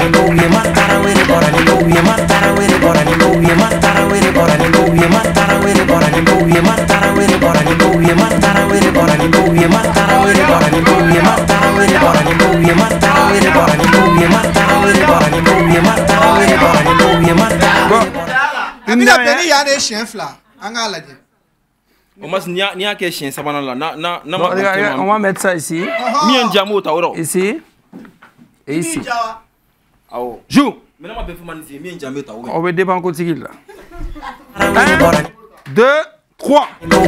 on va mettre ça ici. Ici. Et ici. Joue. On va dépendre côté là. 1, 2, 3.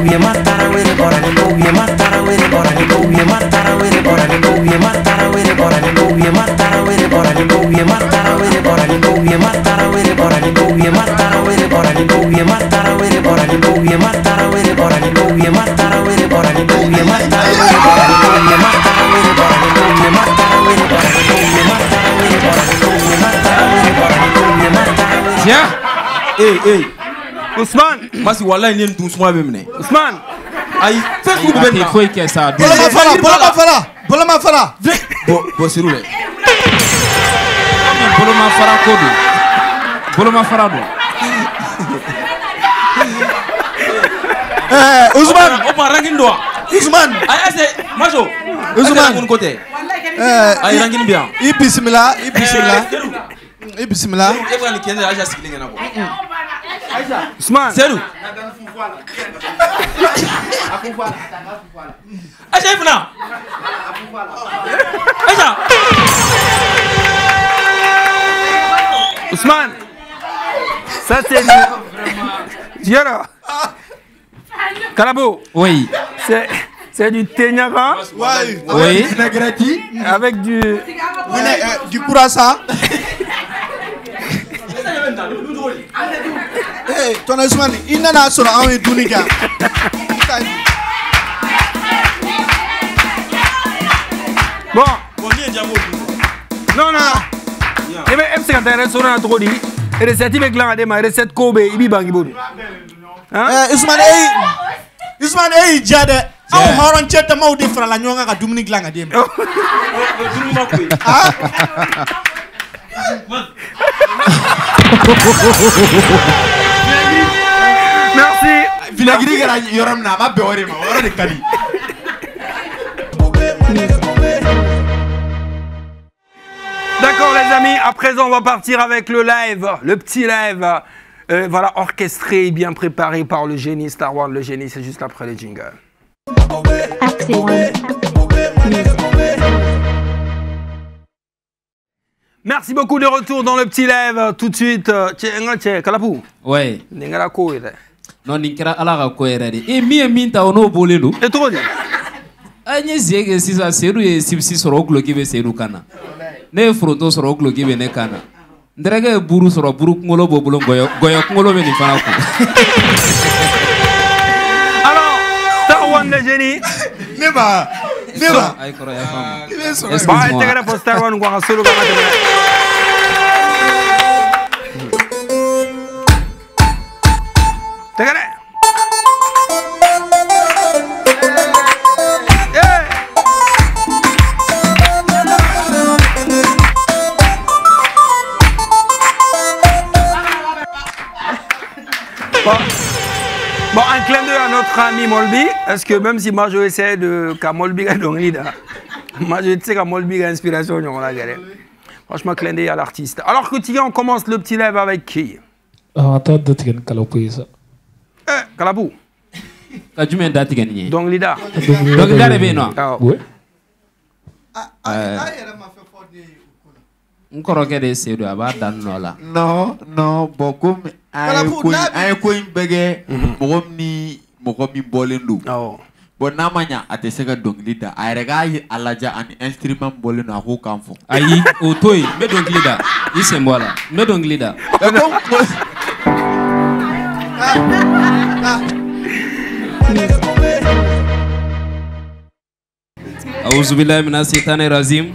Tiens. Hey. Ousmane. Masi wallahi ni tout soin même né. Ousmane. Ay, fais tout ben. Il faut que ça. Bolama fara. Bo sirule. Bolama fara kodo. Bolama fara do. Ousmane. O ma rangin do. Ousmane. Ay ase majo. Ousmane mon côté. Ay rangin bien. Bismillah. Bismillah. Ebra ni kende aja sikilinga nako. Ousmane. Seru. Aja ifna. Aja. Ousmane. Ça c'est du Yara. Kalabo. Oui. C'est du Tenyara. Oui. Avec du Kurasa. Ton Ousmane, il n'a sur un Dunika. Bon. Non. Il y a un restaurant à Trodi. Recette avec l'un recette Kobe, Ibi Bangiboudi. Ousmane, Jade. Ah, Maran Cheta Maudi fra la Nyonga ka Dominique Langa dem. Merci. Vinagri gara yoram na ma beore ma ora de kali. D'accord les amis, à présent on va partir avec le live, le petit live, voilà, orchestré et bien préparé par le génie Star Wars. Le génie, c'est juste après les jingles. Merci beaucoup de retour dans le petit lève. Tout de suite, tiens, Kalapou. Ouais. N'engara ko ere. Non, n'engara ala ko ere. Et minta ono bolelo. Et toi? Anye ziege sisa seru e sipsi soro gloki be seru kana. Ne fronto soro gloki be ne kana. Ndrege buru soro buru ngolo bobolo goyo ngolo be ni fana ko. Alors, Star One le génie. Neba. Ay koro ya fama. Ba integre pour Star One kwa solo kana te. Tegere. Bon, un clin d'œil à notre ami Molby. Est-ce que même si moi je essaie de qu'à Molby a donc leader, moi je sais qu'à Molby a inspiration, on a galère. Franchement, clin d'œil à l'artiste. Alors quotidien, on commence le petit live avec qui? Attends, de te gagner Kalapou ça. Kalapou. Tu m'as dit gagner. Donc leader. Donc leader est bien non? Oui. Encore que c'est de avoir dans nola. Non, beaucoup. Ay ko imbege mogomi bolendo. Bon namanya atesega donglida. Ay rega alaja an instrument bolendo ako kamfo. Ayi otoy me donglida. Isembola. Me donglida. Auzu billahi minash shaitani rajim.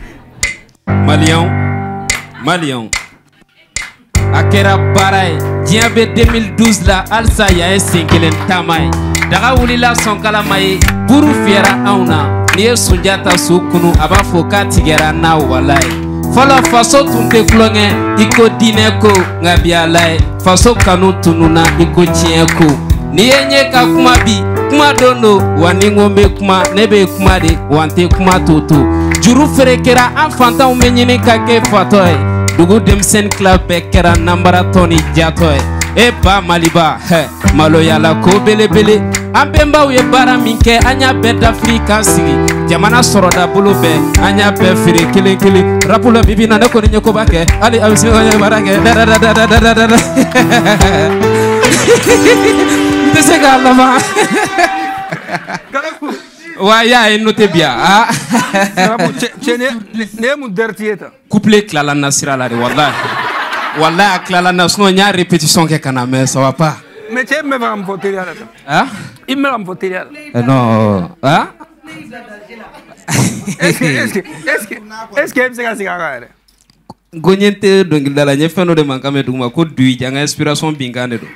Malion. Akera Baray, Diabe 2012 la Alsa ya Esenkelen Tamay. Daga wulila Sonkalamaye, Buru Fiera Auna, Niye Sunjata Sukunu, Abafo Katigera na walai. Fala faso tunte klonge, iko dineko, ngabialai. Faso kanu tununa, iko chieko. Niye nyeka kumabi, kuma dono, waningome kuma, nebe kuma de, wante kuma toto. Juru ferekera afanta umenyine kake fatoy. Dugu Demsen Club Bekera Nambara Tony Jatoy. Ba Maliba, malo yala ko belebele. Ambemba uye bara minke anya bed Afrika sigi. Jamana soroda bulu be anya be firi kili. Rapula bibi na ko nyeko bake. Ali abisi anya barake. Desega lama. Waya enote bien. Couplé Klala Nasira la wallahi. Wallahi Klala Nasno nya répétition ke kana mais ça va pas. Mais tu me vas me voter là. Hein? Il me va me voter là. Non. Hein? Est-ce que c'est ça? Gonyente dongila la nyefano de mankame duma ko dui janga inspiration bingane do.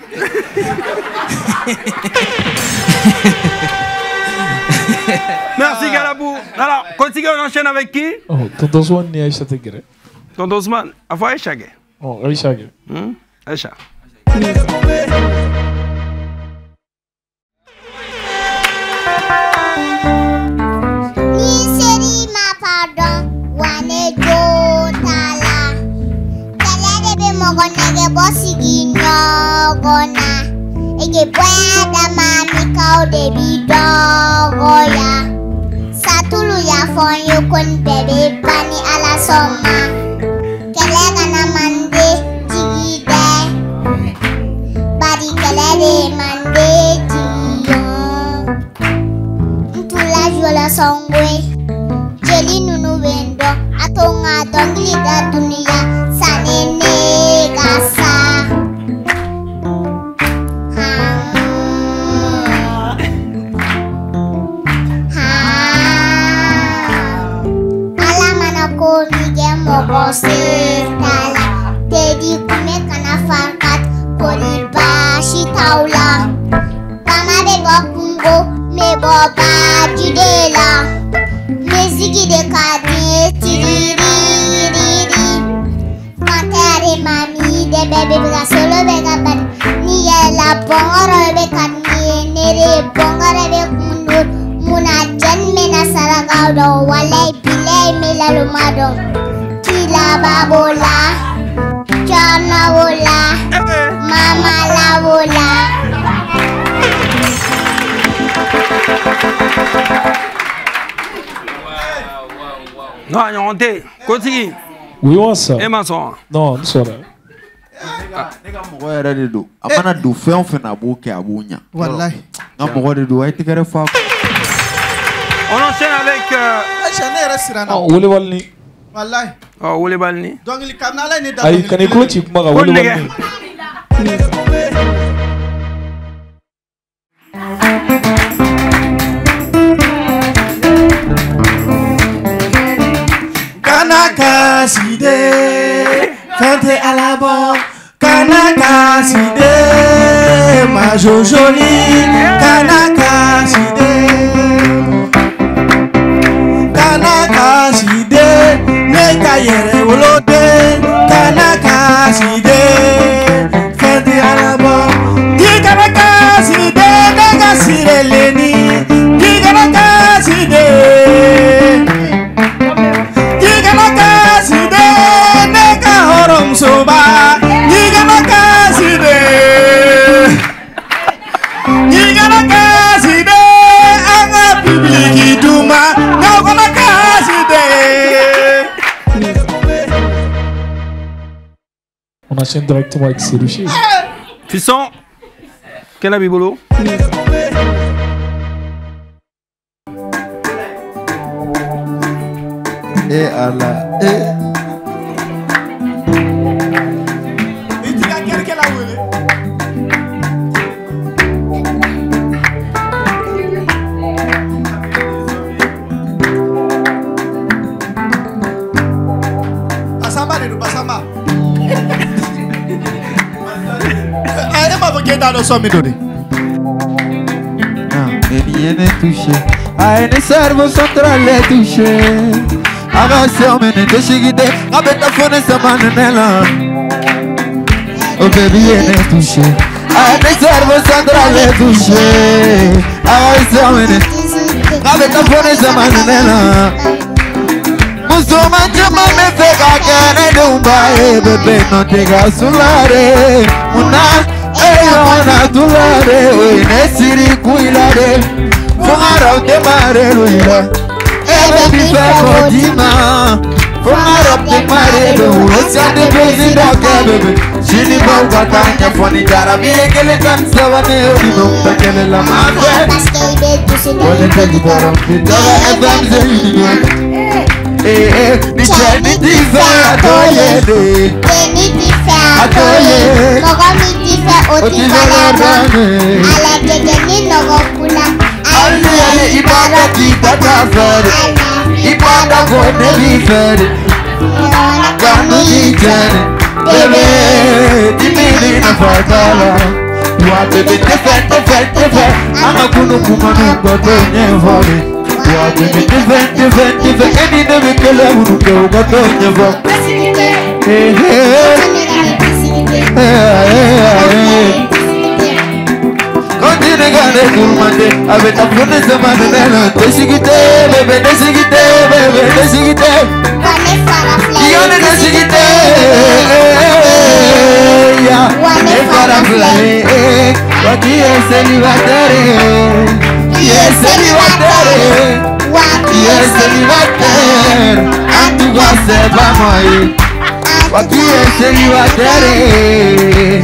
Merci Galabou. Alors, continue, on enchaîne avec qui? Tonton Ousmane ni Aïcha Tegere. Tonton Ousmane, avant Aïcha. Aïcha. Aïcha. Ni seri ma pardon, wane jo tala. Kala de be mogonege bossigi nyogona. Ege boya da mami kau de bidogoya. Satulu ya fon yukun bebe bani ala soma. Kelega na mande jigide. Bari kelele mande jiyon. Ntula jola songwe. Jeli nunu wendo. Atonga dongli da dunia. Sanene gasa. Tala, Teddy kume kana farkat, koli bashi taula. Kama bebo kungo, mebo bajidela. Mezigi de kadi, tiriri. Kantere mami de bebe bega solo bega bad. Niye la bongoro be kadni, nere bongoro be kundur. Muna janme na saragaudo, walay bilay melalumado. La babola, Chana bola, Mama la bola. Non, on te, continue. Oui, on ça. Et maçon. Non, nous sommes là. Amana do fɛn o fɛn na b'o kɛ a b'o ɲa. Wallahi. Nka mɔgɔ de don a ye tigɛrɛ fa. On enchaîne avec. Ne yɛrɛ siranna. Wele walini. Wallahi. Wele balini. Dɔnkili kabini Ala ye ne da. Ayi ka ni kulo ci kuma kan wele walini. Kana kaside, fente à la banque. Kana kaside, ma jojoli. Kana kaside, kana kaside, ne kayere wolode. Kana kaside, fente à la banque. Di kana kaside, ne kasire leni. Di kana kaside. Soba, Nigana Kaside, Anga Publiki Duma, Nagana Kaside. On enchaîne directement avec Sélouché. Fisson, quel est Bibolo? Et Allah, Aene servo centrale touché. Agação menino chiguide, abeta fone semana nela. Oh baby ene touché. Aene servo centrale touché. Agação menino, abeta fone semana nela. Musoma chama me pega kene dumba e bebê não te gasulare. Una Ona tulare, oi nesiri kuilare, fumara o temare luira, ebe bife kodima, fumara o temare lu, esse ande bezi doke bebe, chini bau katanya foni jara bie kele kansa wane odi bau takele la mafe, wale tegi borom fitara FM zeyi. Ni cheni dife atoye de, atoye, otivalorane, ala gegeni nogo kula, ali ibada kitata fere, ibada kone bifere, kanu jitene, bebe, dimini na fatala, wa bebe tefe, ama kunu kumanu koto nyevole. Wa bebe tefe, eni nebe kele unuke ukoto nyevole. Continue gane tourmande, avec ta fleur de semane nena. Desigite, bébé, desigite, bébé, desigite. Yone desigite, ya. Et para flare, toi qui es célibataire, qui est célibataire, qui est célibataire. En tout cas c'est pas moi. Toi qui es célibataire,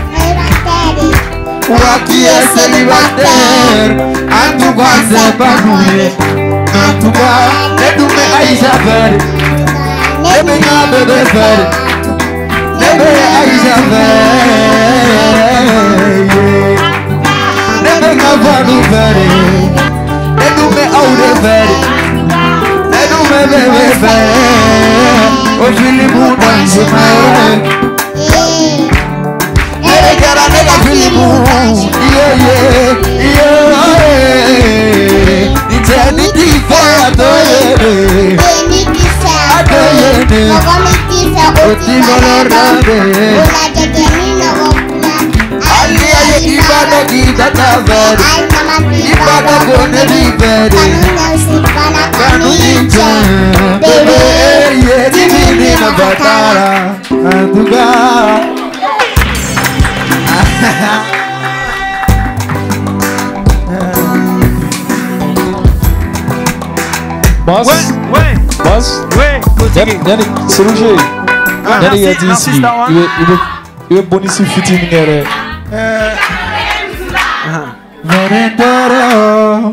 toi qui es célibataire, en tout cas c'est pas doué. En tout cas, les doués Aïcha faire, les bégas bébé faire, les bébés Aïcha faire, les bégas vadou faire, les doués Aoudé faire, les doués bébé faire. O Filipe Danjumé, ele quer a nega Filipe, Eternity for atoye, atoye, otivalorane, ali aye ibada kitata vere, ibada kone vivere, kanu ninja, bebe, ye divini na batara, anduga. Boss? Ouais. Boss? Ouais. C'est Roger. Il a dit ici. Il est bon ici, fitting. Venetoro.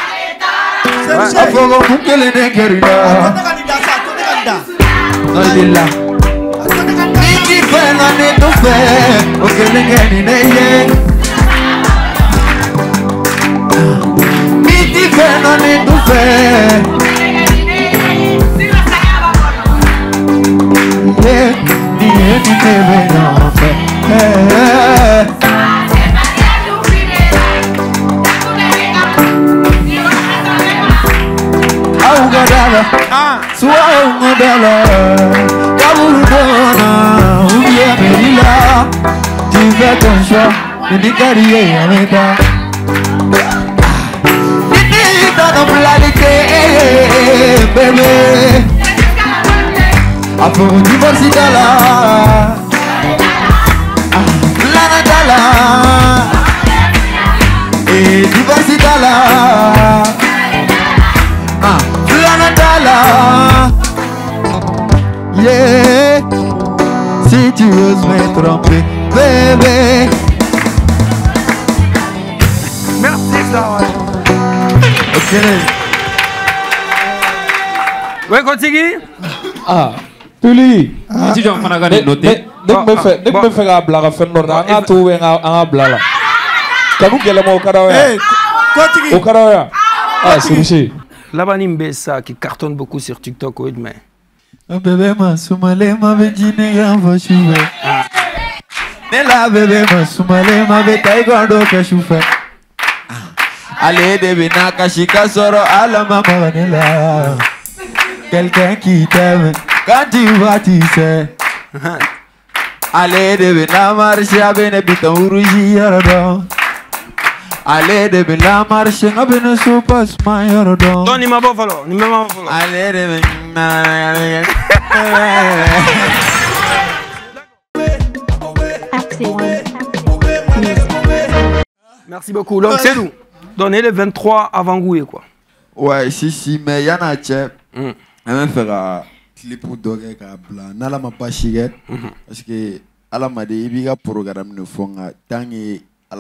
Afogo mukele negerida. Alila. Niki fena ne to fe. Okele ngeni neye. Niki fena ne to fe. Yeah, ni tebe no fe. Ugadala, suwa ugadala, kabuludona, ubiya melila, tive konsha, unikariye yameta. Nita no blalike, bebe, afo divorcidala, blanadala, divorcidala. Yeah, si tu oses me tromper, bébé. Merci, Sarah. Ok. Ouais, continue. Ah, Tuli. Tu dois faire un noté. Ne me fais pas blague, fais non, on a trouvé un blague. Quand vous allez au Karaoke. Continue. Au Karaoke. Ah, c'est Rocher. Labani Mbessa qui cartonne beaucoup sur TikTok, oui, mais. Bébé ma soumale ma vejine gamba chouve. Nela bébé ma soumale ma betaï gondo ka choufe. Allez bébé na kashika soro ala mama vanilla. Quelqu'un qui t'aime quand tu vas tu sais. Allez bébé na marche à bene bitan uruji yarado. Allez de la marche n'a pas de soupasse maillot d'or. Non, ni ma buffalo, ni ma buffalo. Allez de Merci beaucoup. Donc c'est nous. Donnez les 23 avant Gouye quoi. Ouais, si, mais y'en a tchè. On va faire un clip pour doger kabla. Nala ma pas chier parce que ala ma de ibiga programme ne font tangi.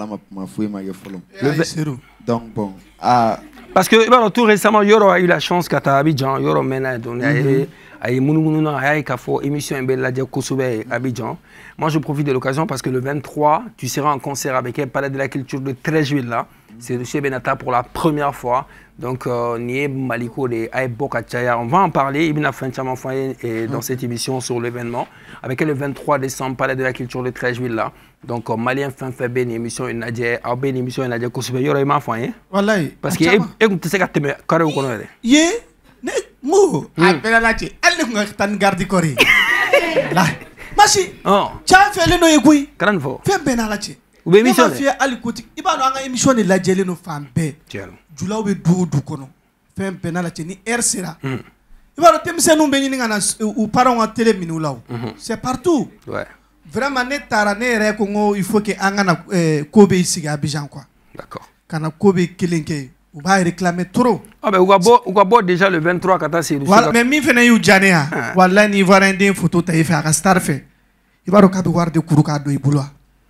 Donc bon, parce que bah, tout récemment, Yoro a eu la chance qu'à Abidjan, Yoro mena donné à Mounoumounouna à Kafo émission Mbella Dia Kosobe Abidjan. Moi, je profite de l'occasion parce que le 23, tu seras en concert avec elle, Palais de la Culture le 13 juillet là. C'est le chez Benata pour la première fois. Donc, Nié Maliko de Aïbok Achaya, on va en parler. Ibn Afencham dans cette émission sur l'événement. Avec elle le 23 décembre, Palais de la Culture le 13 juillet là. Donc, Malien fait une émission, une émission, une Kosobe, il y aura un enfant. Parce que, écoute, c'est que tu es carré ou qu'on est. Yeah, mou, appelle la tché, elle ne peut pas garder coré. Là, Machi, tu as fait le noyé gouy. Grand faux. Fais bien la tché. Ou bien émission. Tu as fait à l'écoute. Il va avoir une émission de la gélée nos femmes. Tu l'as oublié du kono. Fais bien la tché, ni air sera. Il va avoir thème c'est nous béni ou parents à télé minou là. C'est partout. Ouais. Vraiment, net tarané rekongo il faut que angana Kobe ici à Abidjan quoi. D'accord. Quand Kobe kilinke, on va réclamer trop. Ah ben Ougabo déjà le 23 quand c'est. Voilà, mais mi fene yu janea. Voilà ni voir un des photos taille fait à star fait. Il va regarder voir de kuruka do ibuloa.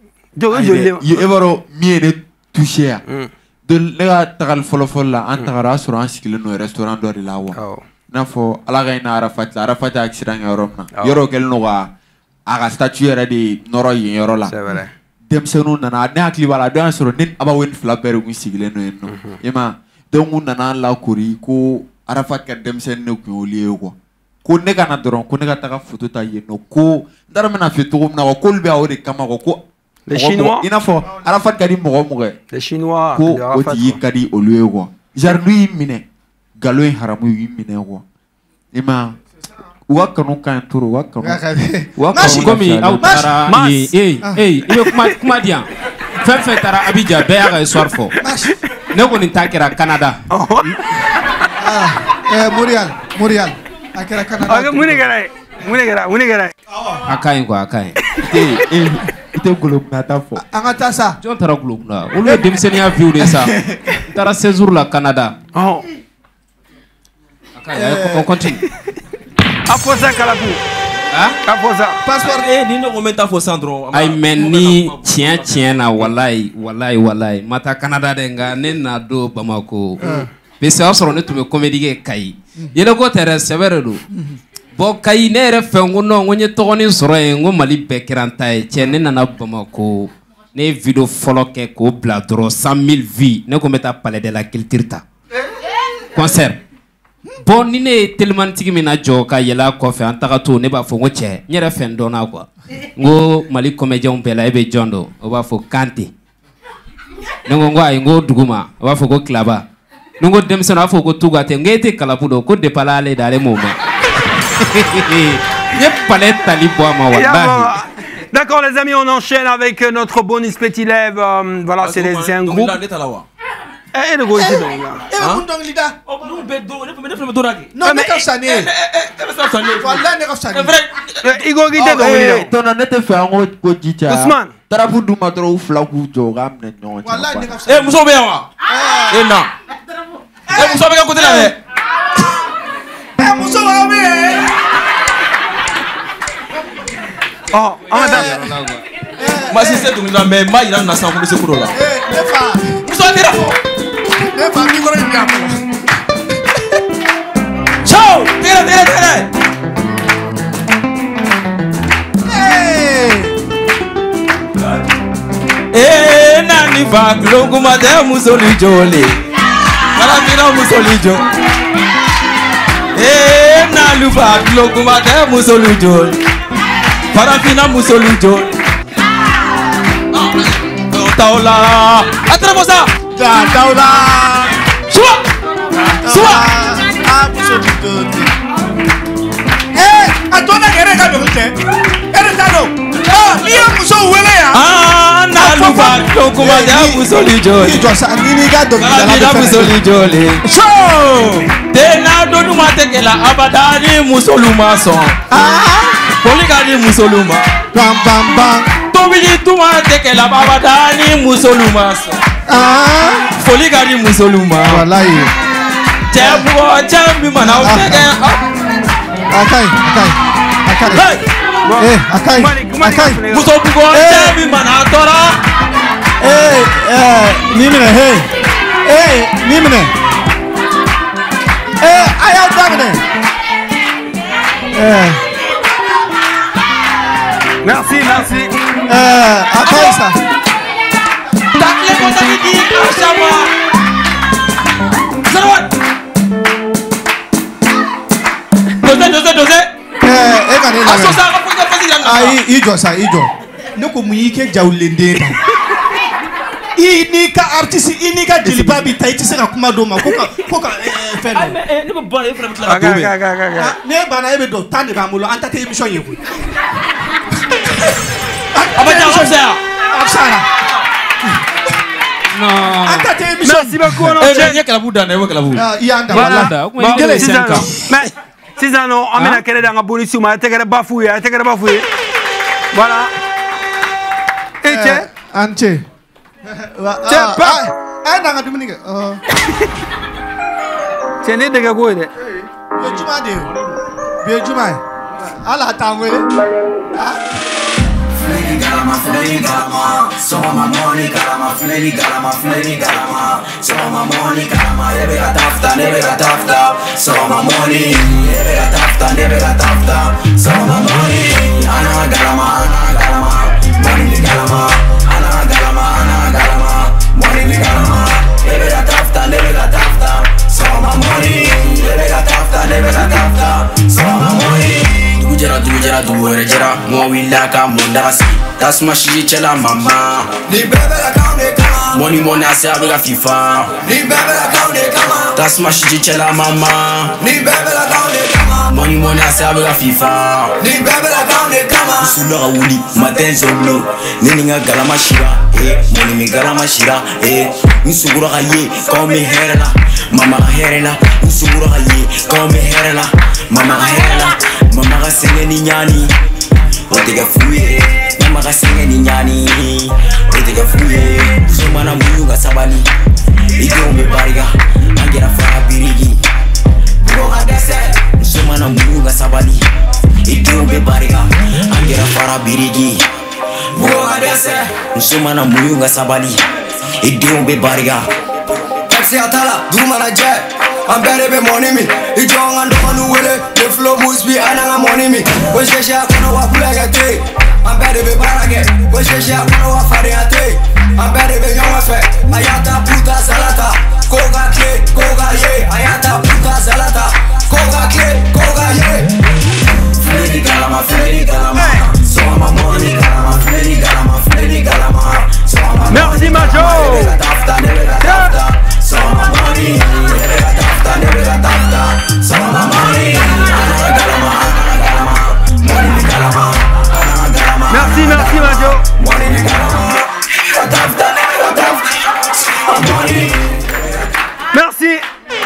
Il va mieux de toucher. De la tagal folofol là, antara sur un cycle no restaurant do la wa. Nafo ala gaina Arafat accident Europe na. Yoro kel no wa. Aga statue era di noro yoro la. C'est vrai. Dem senu nana ne akli wala dan soro nin aba wen flapper mu sigle no enno. Ema dem nana la kuri ko Arafat ka dem sen ne ko lié ko. Ko ne kana doron ko ne ka taka photo ta yeno ko ndara mena photo ko na ko be awre kama ko. Les Chinois. Ina fo Arafat ka di mo mo Les Chinois ko oti ka di olué ko. Jarnu mine galo haramu mine ko. Ema wakanu kan turu wakanu komi autara kuma diyan fɛn tara Abidjan bɛɛ y'a ka histoire fɔ ne kɔni ta kɛra Canada Montréal a kɛra Canada mun de kɛra a ka ɲi quoi a ka ɲi i tɛ golobinata fɔ an ka taa sa jɔn taara golobina olu ye denmisɛnniya viw de sa n taara séjour la Canada a ka ɲi on continue Afosa Kalapou. Afosa. Passeport. Ni no moment afosa ndro. Ay men ni tien na wallahi. Mata Canada denga ne na do Bamako. Bese asoro ne tume comédie kai. Yele ko tere severe do. Bo kai ne re fengo no ngonye togoni soro e ngo Mali bekiranta e tienne na Bamako. Ne vidéo foloke ko bla dro 100,000 vues ne ko meta palais de la culture ta. Concert. Bon ni ne tellement tigi mina joka yela ko fe antaka to ne ba fo ngo che nyere fen dona quoi. Ngo Mali comédien bela ebe jondo o ba fo Kanté. Ngo ay ngo duguma o ba fo ko klaba. Ngo demse na fo ko tugate ngete kalapudo ko de palale dale moment. Ye palais talibo ma wallahi. D'accord les amis, on enchaîne avec notre bonus petit lève. Voilà, c'est un groupe. Eh, le gros ici donc là. Non, mais Kafsani. Voilà, ne Kafsani. Igor Guité donc. Ton honnête fait un autre petit. Ousmane. Tarapu du matro flaku jo ramne non. Voilà, ne Kafsani. Eh, muso be wa. Eh non. Eh, muso be ka côté là. Eh, muso ba be. Oh, madame. Ma sister donc là mais ma il en a sans pour ce coup là. Eh, nefa. Muso tira fo. Nefa mi ko ni apo. Ciao, tira. Eh, nani va longo mate musoli jole. Para mira musoli jo. Eh, nani va longo mate musoli jole. Parafina musolujo. Taula. Atramosa. Taula. Sua. Musolujo. Atona kere ka dote. Ere tano. Liya muso wele ya. Na lufa kokuma ya musolujo. Ijo sa nini ga dote la musolujo le. So. Tena donu matekela abadani musoluma son. Poligani musoluma. Bam. Tobili tuma tekela babadani musoluma. Poligani musoluma. Wallahi. Tebuo chambi mana uteke. Akai. Akai. Musobugo chambi mana tora. Nimene. Aya damne. Merci. Akai ça. Takle ko tagi ashama. Sarwat. Doze. Asosa ko ko fasi yanga. Ijo. Ne ko muyike jawlende na. Inika artiste inika jilipa bi taiti sera kuma do ma koka feno. Ne ko bon e frère la. Aga. Ne bana ebe do tande ba mulo anta te émission yeku. Abaja Afsara. Non. Anta te émission. Merci beaucoup on enchaîne. Kala buda na kala buda. Yanda voilà. Mais 6 ans on amena kere da ngaboni suma tekere bafouye. Voilà. Et tiens, Anche. Tiens pas. Nanga Dominique. Tiens ne daga go de. Bejuma. Ala tangwele. Flirty galama, so my money galama, flirty galama, so my money galama, never got after, so my money, never got after, so my money, ana galama, money galama, ana galama, money galama, never got after, so my money, never got after, so my money. Dujera, mo wilaka mondarasi. Das ma shiji chela mama. Ni bebe la kaune kama. Money ase abega FIFA. Ni bebe la kaune kama. Das ma shiji chela mama. Ni bebe la kaune kama. Money ase abega FIFA. Ni bebe la kaune kama. Usula wuli maten zoblo. Ninga galama shira. Money mi galama shira. Nisugura kaye kome herela. Mama herela. Nisugura kaye kome herela. Mama herela. Mama ka senge ni nyani, otega fuye. Mama ka senge ni nyani, otega fuye. Sumana muyu ka sabani, ike umbe bariga, angera fara birigi. Bro ka dese, sumana Musumana muyuga sabali Idu be bariga Angera fara birigi Boga dese Musumana muyuga sabali Idu be bariga Taxi atala Dumana jet I'm better be money me It's young and the one who will it The flow must be ananga money me When she shake on the walk like a day I'm better be barage When she shake on the walk for the day I'm better be young affair Ayata puta salata Koga kle, koga ye Ayata puta salata Koga kle, koga ye Fleni galama, fleni galama So I'm a money galama, fleni galama, fleni galama So I'm a Merci Majo. So I'm a money Merci, merci Majo. Merci.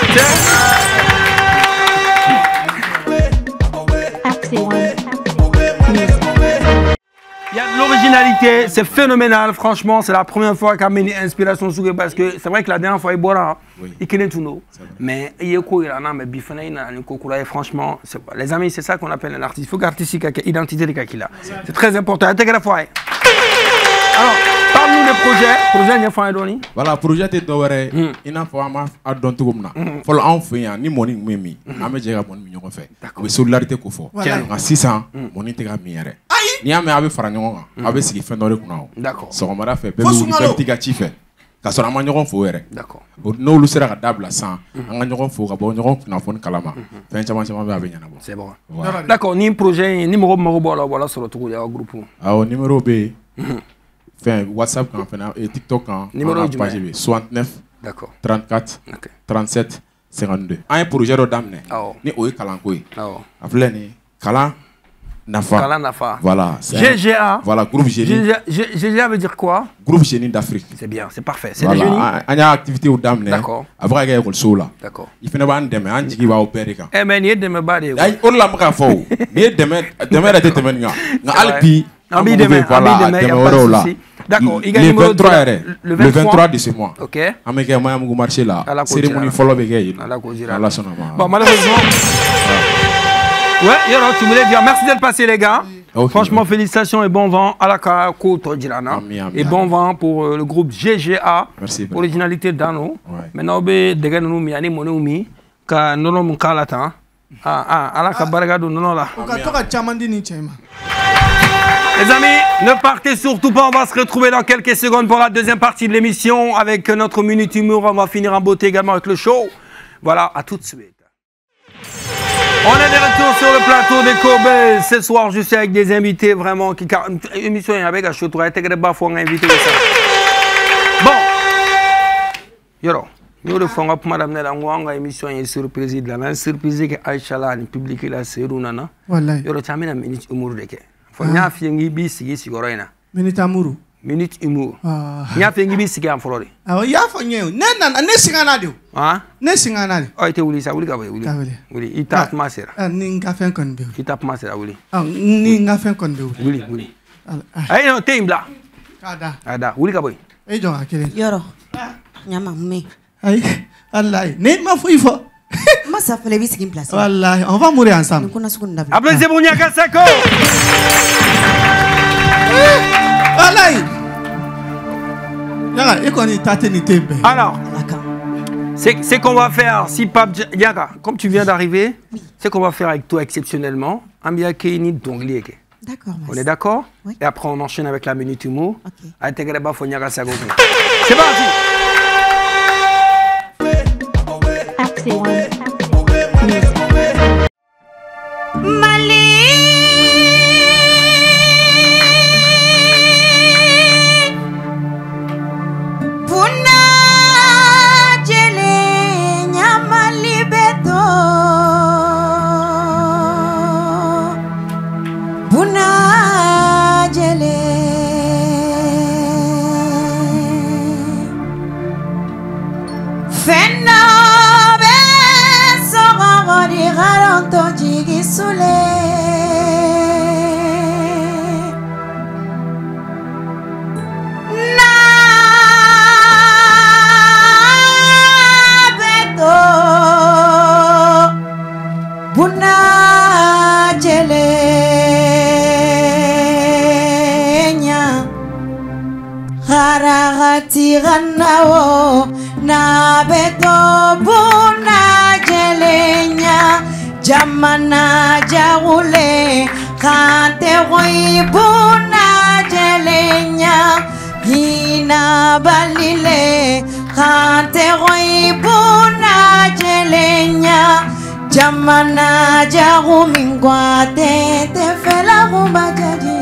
Il y a de l'originalité, c'est phénoménal, franchement, c'est la première fois qu'il y a une inspiration sur parce que c'est vrai que la dernière fois il boira, il connaît tout nous, mais il y a quoi il a mais bifana il a un franchement, les amis c'est ça qu'on appelle un artiste, il faut qu'artiste ait identité de qu'il a, c'est très important. Alors, parle-nous des projets, il y a fait un voilà, projet est d'oré, il n'a pas à donner tout comme ça. Faut l'enfer, ni morning mimi, amé j'ai mon mignon fait. Mais solidarité qu'on fait. À 600, mon intégral mière. Ni amé avec Fragnon, avec ce qui fait dans le coup. D'accord. Ce qu'on m'a fait, petit gâchis fait. Car sur la manière faut d'accord. Nous le sera d'able à 100. On a faut rabon, on a fait calama. Fin de semaine, va venir. C'est bon. D'accord. Ni un projet, numéro voilà sur le groupe. Ah, au numéro B. Enfin, WhatsApp et TikTok numéro page 69 d'accord 34 37 52 un projet de dame ni oye kalankoy appelé ni Kala Nafa voilà GGA voilà groupe génie GGA veut dire quoi? Groupe génie d'Afrique. C'est bien, c'est parfait, c'est des génies. On a activité au dame d'accord après gagner le sola d'accord il fait pas demain un jigi va opérer quand mais ni demain ba de ay on la maka fo ni demain la tête nga alpi d'accord, il gagne le 23 de ce mois. OK. Américain moi am marché là. Cérémonie follow be gay. Bon malheureusement. Ouais, Yoro, tu voulais dire merci d'être passé les gars. Okay, franchement félicitations et bon vent à la côte Djirana. Et bon vent pour le groupe GGA. Merci. Originalité Dano. Maintenant be dega nous mi ani mono mi ka nono mun kala ta. Ala ka barga do nono la. Les amis, ne partez surtout pas, on va se retrouver dans quelques secondes pour la deuxième partie de l'émission avec notre minute humour. On va finir en beauté également avec le show. Voilà, à tout de suite. On est de retour sur le plateau des Kobe. Ce soir, je suis avec des invités vraiment qui... Émission avec un show, tu vas être invité. Bon. Yoro. Nous le faisons pour madame Nela Ngwanga émission et surprise de la surprise que Aïcha là public la série nana. Voilà. Yoro tu as mis la minute humour de que. Faut nya fi ngi bi sigi sigoroina. Minute amour. Minute humour. Nya fi ngi bi sigi am flori. Ah ya fa nyew. Ne singana dio. Ah? Ne singana dio. Oh ite wuli sa wuli ka wuli. Wuli. Itap masera. Ni nga fen kon be. Itap masera wuli. Ah ni nga fen kon be. Wuli. Ay no teimbla. Ada. Wuli ka boy. Ay jo akele. Yoro. Nyama me. Ay wallahi. Ne ma fo ifo. Ma ça fait les vis qui me place. Wallahi, on va mourir ensemble. Applaudissez pour Nyaka Sako. Wallahi. Nyaka, et qu'on est tatenité. Alors, c'est qu'on va faire, si Pape Nyaka, comme tu viens d'arriver, c'est qu'on va faire avec toi exceptionnellement. Ambiake ni donglié. D'accord. On est d'accord? Oui. Et après on enchaîne avec la minute humour. Intégrer ba Nyaka Sako. C'est parti. Hararatiranawo na beto buna jelenya jamana jaule kante roi buna jelenya hina balile kante roi buna jelenya jamana jaru mingwate te fela rumbajaji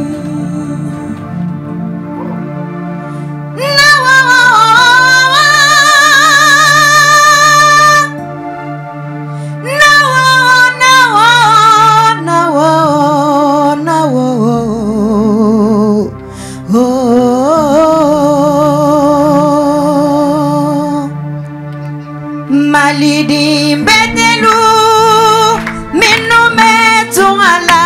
Malidi mbetelu minu metungala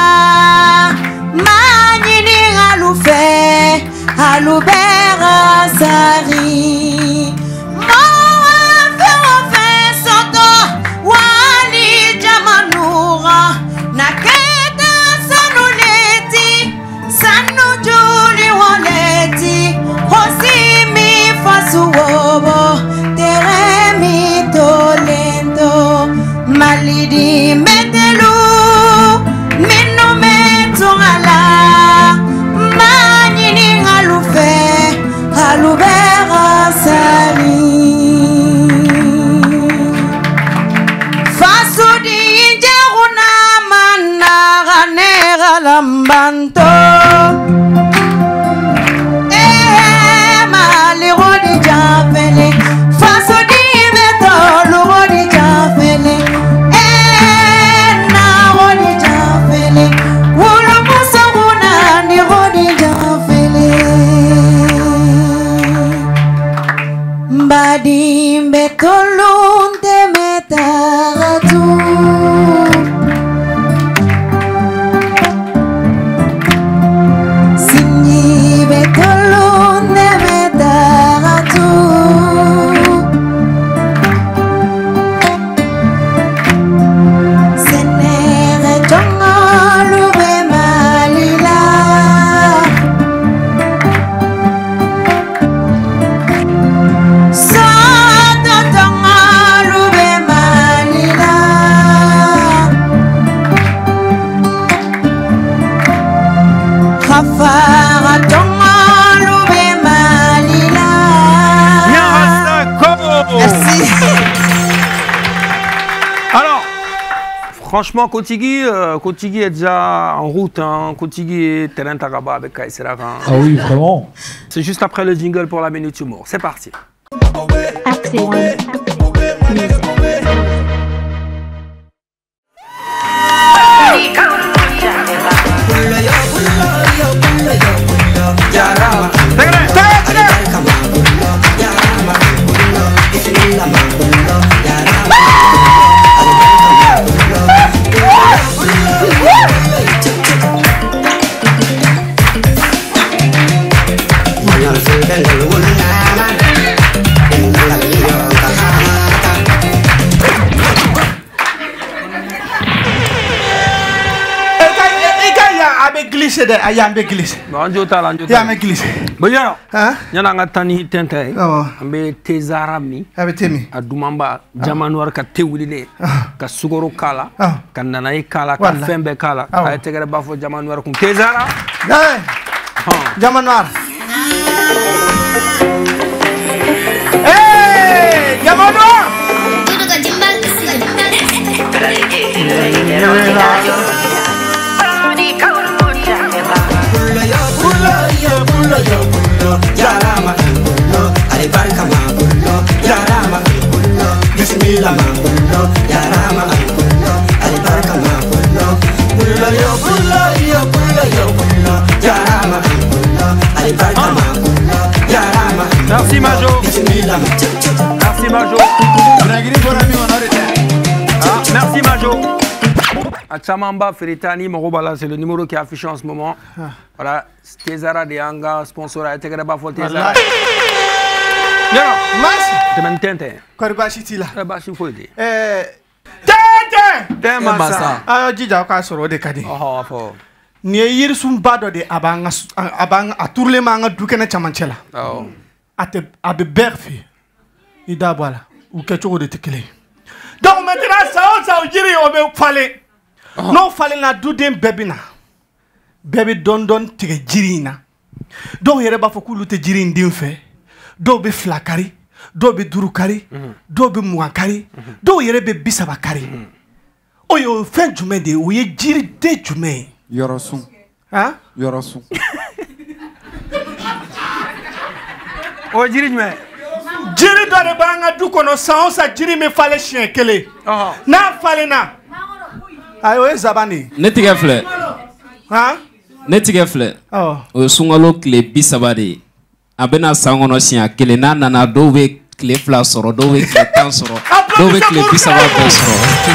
manyini alufe alubera sari mofe soto wali jamanura naketa sanuleti sanujuli waleti hosimi fasuobo teremi tolento malidi metelu minu metungala manyini alufe alubera sari fasudi injeruna manara lambanto malirodi jafele fasudi metolurodi jafele narodi jafele wulumusoguna nirodi jafele mbadi mbetolunte metaratu sinyi betolunte metaratu senere jongolube malila soto jongolube malila khafara jongolube malila. Merci. Alors, franchement, Kotigi est déjà en route. Hein. Kotigi est terrain Tagaba avec Kaïsera. Ah oui, vraiment. C'est juste après le jingle pour la Minute Humour. C'est parti. glissé de ayambe glissé. Anjota la anjota. Yambe glissé. Boyano. Hein? Yana ngatani tente. Ambe tezarami. Abe temi. Adumamba jamanwar ka tewulile. Ka sugoro kala. Ka nanayi kala ka fembe kala. Ay tegere bafo jamanwar kum tezara. Dai. Jamanwar. Hey, jamanwar. Tudo ka jimbal kisi. Pulo, yarama pulo, alibarka pulo, yarama pulo, bismillah pulo, yarama pulo, alibarka pulo, pulo, yarama pulo, alibarka pulo, yarama. Merci Majo. Merci Majo. Merci Majo. Achamamba Feritani Morobala, c'est le numéro qui est affiché en ce moment. Voilà, Tezara de Anga, sponsor à Tegreba for Tezara. Non, mas. Tu m'entends? Korbashi tila. Korbashi foide. Tete. Massa. Ah, Jija ka soro de kadi. Oh, fo. Ni ye yirisun ba dɔ de a turulen b'an ka du kɛnɛ camancɛ la. A bɛ bɛɛ fɛ yen. I da bɔ a la. U kɛcogo de tɛ kelen ye. Donc maintenant san o san jiri o bɛ falen. N'o falenna duden bɛɛ bɛ na. Bɛɛ bɛ dɔɔni dɔɔni tigɛ jiri in na. Dɔw yɛrɛ b'a fɔ k'olu tɛ jiri in den fɛ. Dɔw bɛ 2 kari. Dɔw bɛ 5 kari. Dɔw bɛ 20 kari. Dɔw yɛrɛ bɛ 30 kari. O ye fɛn jumɛn de ye? O ye jiriden jumɛn ye? Yɔrɔsun. Hein? Yɔrɔsun. O jiri jumɛn? Jiri dɔ de b'an ka du kɔnɔ san o san jiri bɛ falen siɲɛ 1. N'a falenna. Ayi o ye zaban de ye. Ne tigɛ filɛ. Han? Ne tigɛ filɛ. O ye sunkalo tile 30 de ye. A bɛna san kɔnɔ siɲɛ 1 n'a nana dɔw bɛ tile 2 sɔrɔ dɔw bɛ tile 10 sɔrɔ dɔw bɛ tile 30 bɛɛ sɔrɔ.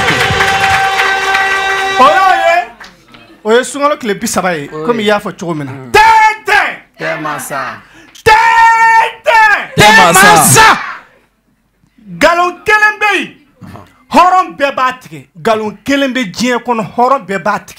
O ye sunkalo tile 30 ye komi i y'a fɔ cogo min na. Tɛ masa. Galon 1 bɛ yen hɔrɔn bɛɛ b'a tigɛ. Galon 1 bɛ diɲɛ kɔnɔ hɔrɔn bɛɛ b'a tigɛ.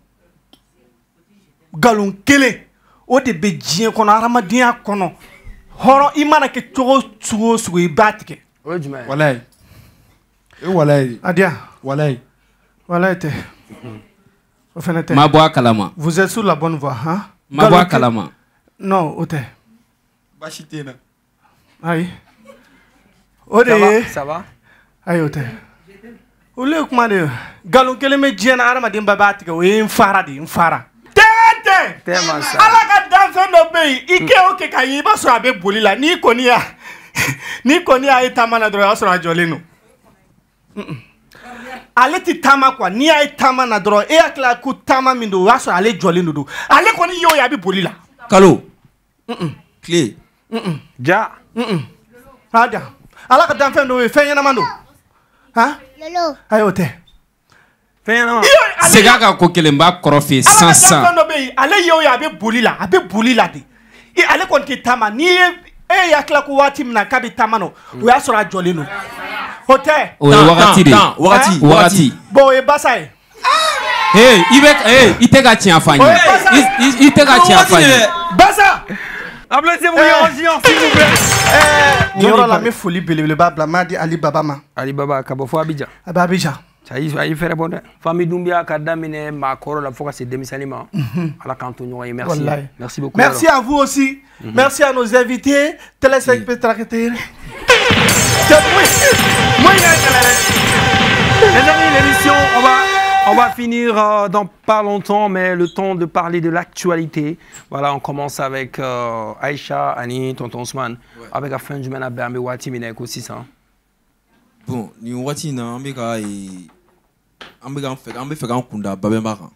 Galon 1 o de bɛ diɲɛ kɔnɔ hadamadenya kɔnɔ hɔrɔn i mana kɛ cogo sugu o sugu i b'a tigɛ. O ye jumɛn ye? Walayi. E walayi. Adiya. Walayi. Walayi tɛ. O fana tɛ. Ma bɔ a kalama. Vous êtes sur la bonne voie, hein? Ma bɔ a kalama. Non, o tɛ. Baasi tɛ na. Ayi. O de ye. Ça va? Ayi o tɛ. Olu ye kuma de ye. Galon 1 bɛ diɲɛ na hadamaden bɛɛ b'a tigɛ o ye n fara de ye n fara. Tɛ masa. Ala ka danfɛn dɔ bɛ yen i kɛ o kɛ k'a ye i b'a sɔrɔ a bɛ boli la n'i kɔni y'a ye taama na dɔrɔn o y'a sɔrɔ a jɔlen don. Ale tɛ taama quoi n'i y'a ye taama na dɔrɔn e hakili ko taama min don o y'a sɔrɔ ale jɔlen don ale kɔni y'o ye a bɛ boli la. Kalo. Tile. Ja. Ada Ala ka danfɛn dɔ ye fɛn ɲɛnama don. Han? Lolo. Ayi o tɛ. Fɛn ɲɛnama. Sega ka ko kelen b'a kɔrɔ fɛ sansan. Ala ka danfɛn dɔ bɛ yen ale y'o ye a bɛ boli la de. Ale kɔni tɛ taama n'i ye e hakili ko waati min na k'a bɛ taama na o y'a sɔrɔ a jɔlen don. O tɛ. O ye wagati de. Wagati. Bon o ye basa ye. I tɛ ka tiɲɛ fɔ an ye. I tɛ ka tiɲɛ fɔ an ye. Basa. Applaudissez-vous Yorozian, s'il vous plaît. Ni yɔrɔ la n bɛ foli belebeleba bila Madi Ali Baba ma. Ali Baba ka bɔ fo Abidjan. A bɛ Abidjan. A y'i fɛrɛ bɔ dɛ. Famille Doumbia ka daminɛ maakɔrɔ la fo ka se denmisɛnnin ma. Ala k'an to ɲɔgɔn ye. Merci. Merci beaucoup. Merci à vous aussi. Merci à nos invités. Téléspectateurs. Les amis, l'émission, on va finir dans pas longtemps, mais le temps de parler de l'actualité. Voilà, on commence avec Aïcha, Annie, Tonton Ousmane, avec la fin du semaine à Bermé Wati Minek aussi ça. Bon, ni Wati na on be fait un kunda babemba.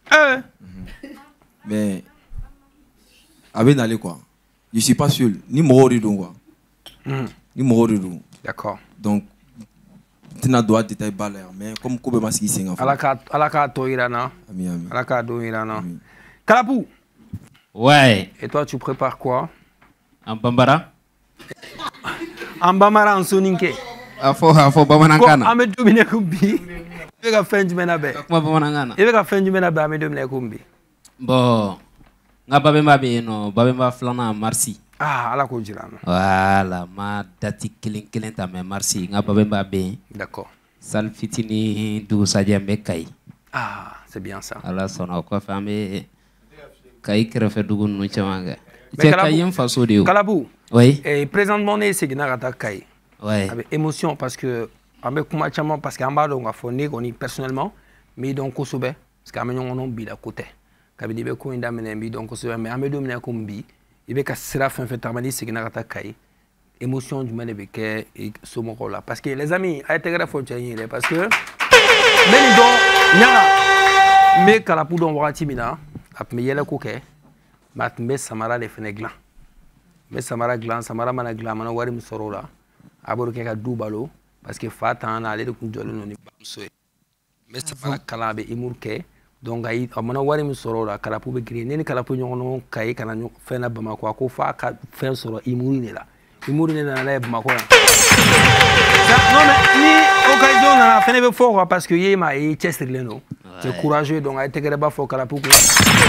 Mais avec d'aller quoi. Je suis pas sûr ni mourir donc quoi. Ni mourir donc. D'accord. Donc tina doit détail baler mais comme ko be masiki singa. Alaka to irana. Ami. Alaka do irana. Kalapou. Ouais. Et toi tu prépares quoi? En bambara. En bambara en soninke. Afo bamanankana. Ko amedu mine kumbi. Il va faire du menabe. Kuma bamanankana. Il va faire du menabe amedu mine kumbi. Bon. Nga babemba be no, babemba flana Marcy. Ah, ala ko jirana. Voilà, ma dati kelen ta mais Marcy nga babemba be. D'accord. Sal fitini du sajambe kai. Ah, c'est bien ça. Ala sona ko famé kai krefe dugun no chamanga. C'est kayem faso de. Kalabou. Oui. Et présentement c'est ginarata kai. Ouais. Avec émotion parce que avec kuma chama parce que amba donc a fourni on personnellement mais donc ko sobe parce que amenyon on bi la côté. Kabidi be ko inda menembi donc ko sobe mais amedo mena ko mbi ibe ka sera fin fait tamani c'est ginarata kai. Émotion du mane beke et somo là parce que les amis a été grave faut parce que mais donc nyala mais kala pour don wati mina ap me yela ko ke mat me samara le feneglan me samara glan samara mana glan mana wari musoro la aboro ke ka dubalo parce que fata na ale de kun jolo no ni bamso mais samara kala be imurke donc ay amana wari musoro la kala pour be gri ni kala pour nyono kay kana nyo fena bama ko fa ka fen soro imuri ne la imuri ne na la bama ko non mais ni occasion na fene be fort parce que yema e chester leno C'est courageux, donc il y a des fois que la pouque. Donc,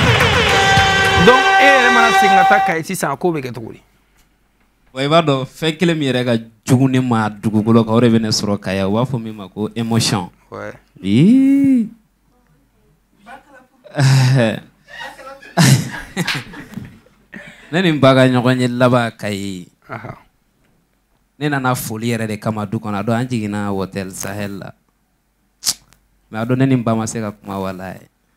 et c'est un couvert qui est ouais, pardon, fait que le miracle jugune ma dugugolo ka revene soro kaya wa fo mi mako émotion. Ouais. Nani mbaga nyogonye laba kay. Ne nana foli yere de kama du kona do anjigina hotel Sahel la. Mais ado nani mbama seka kuma wala.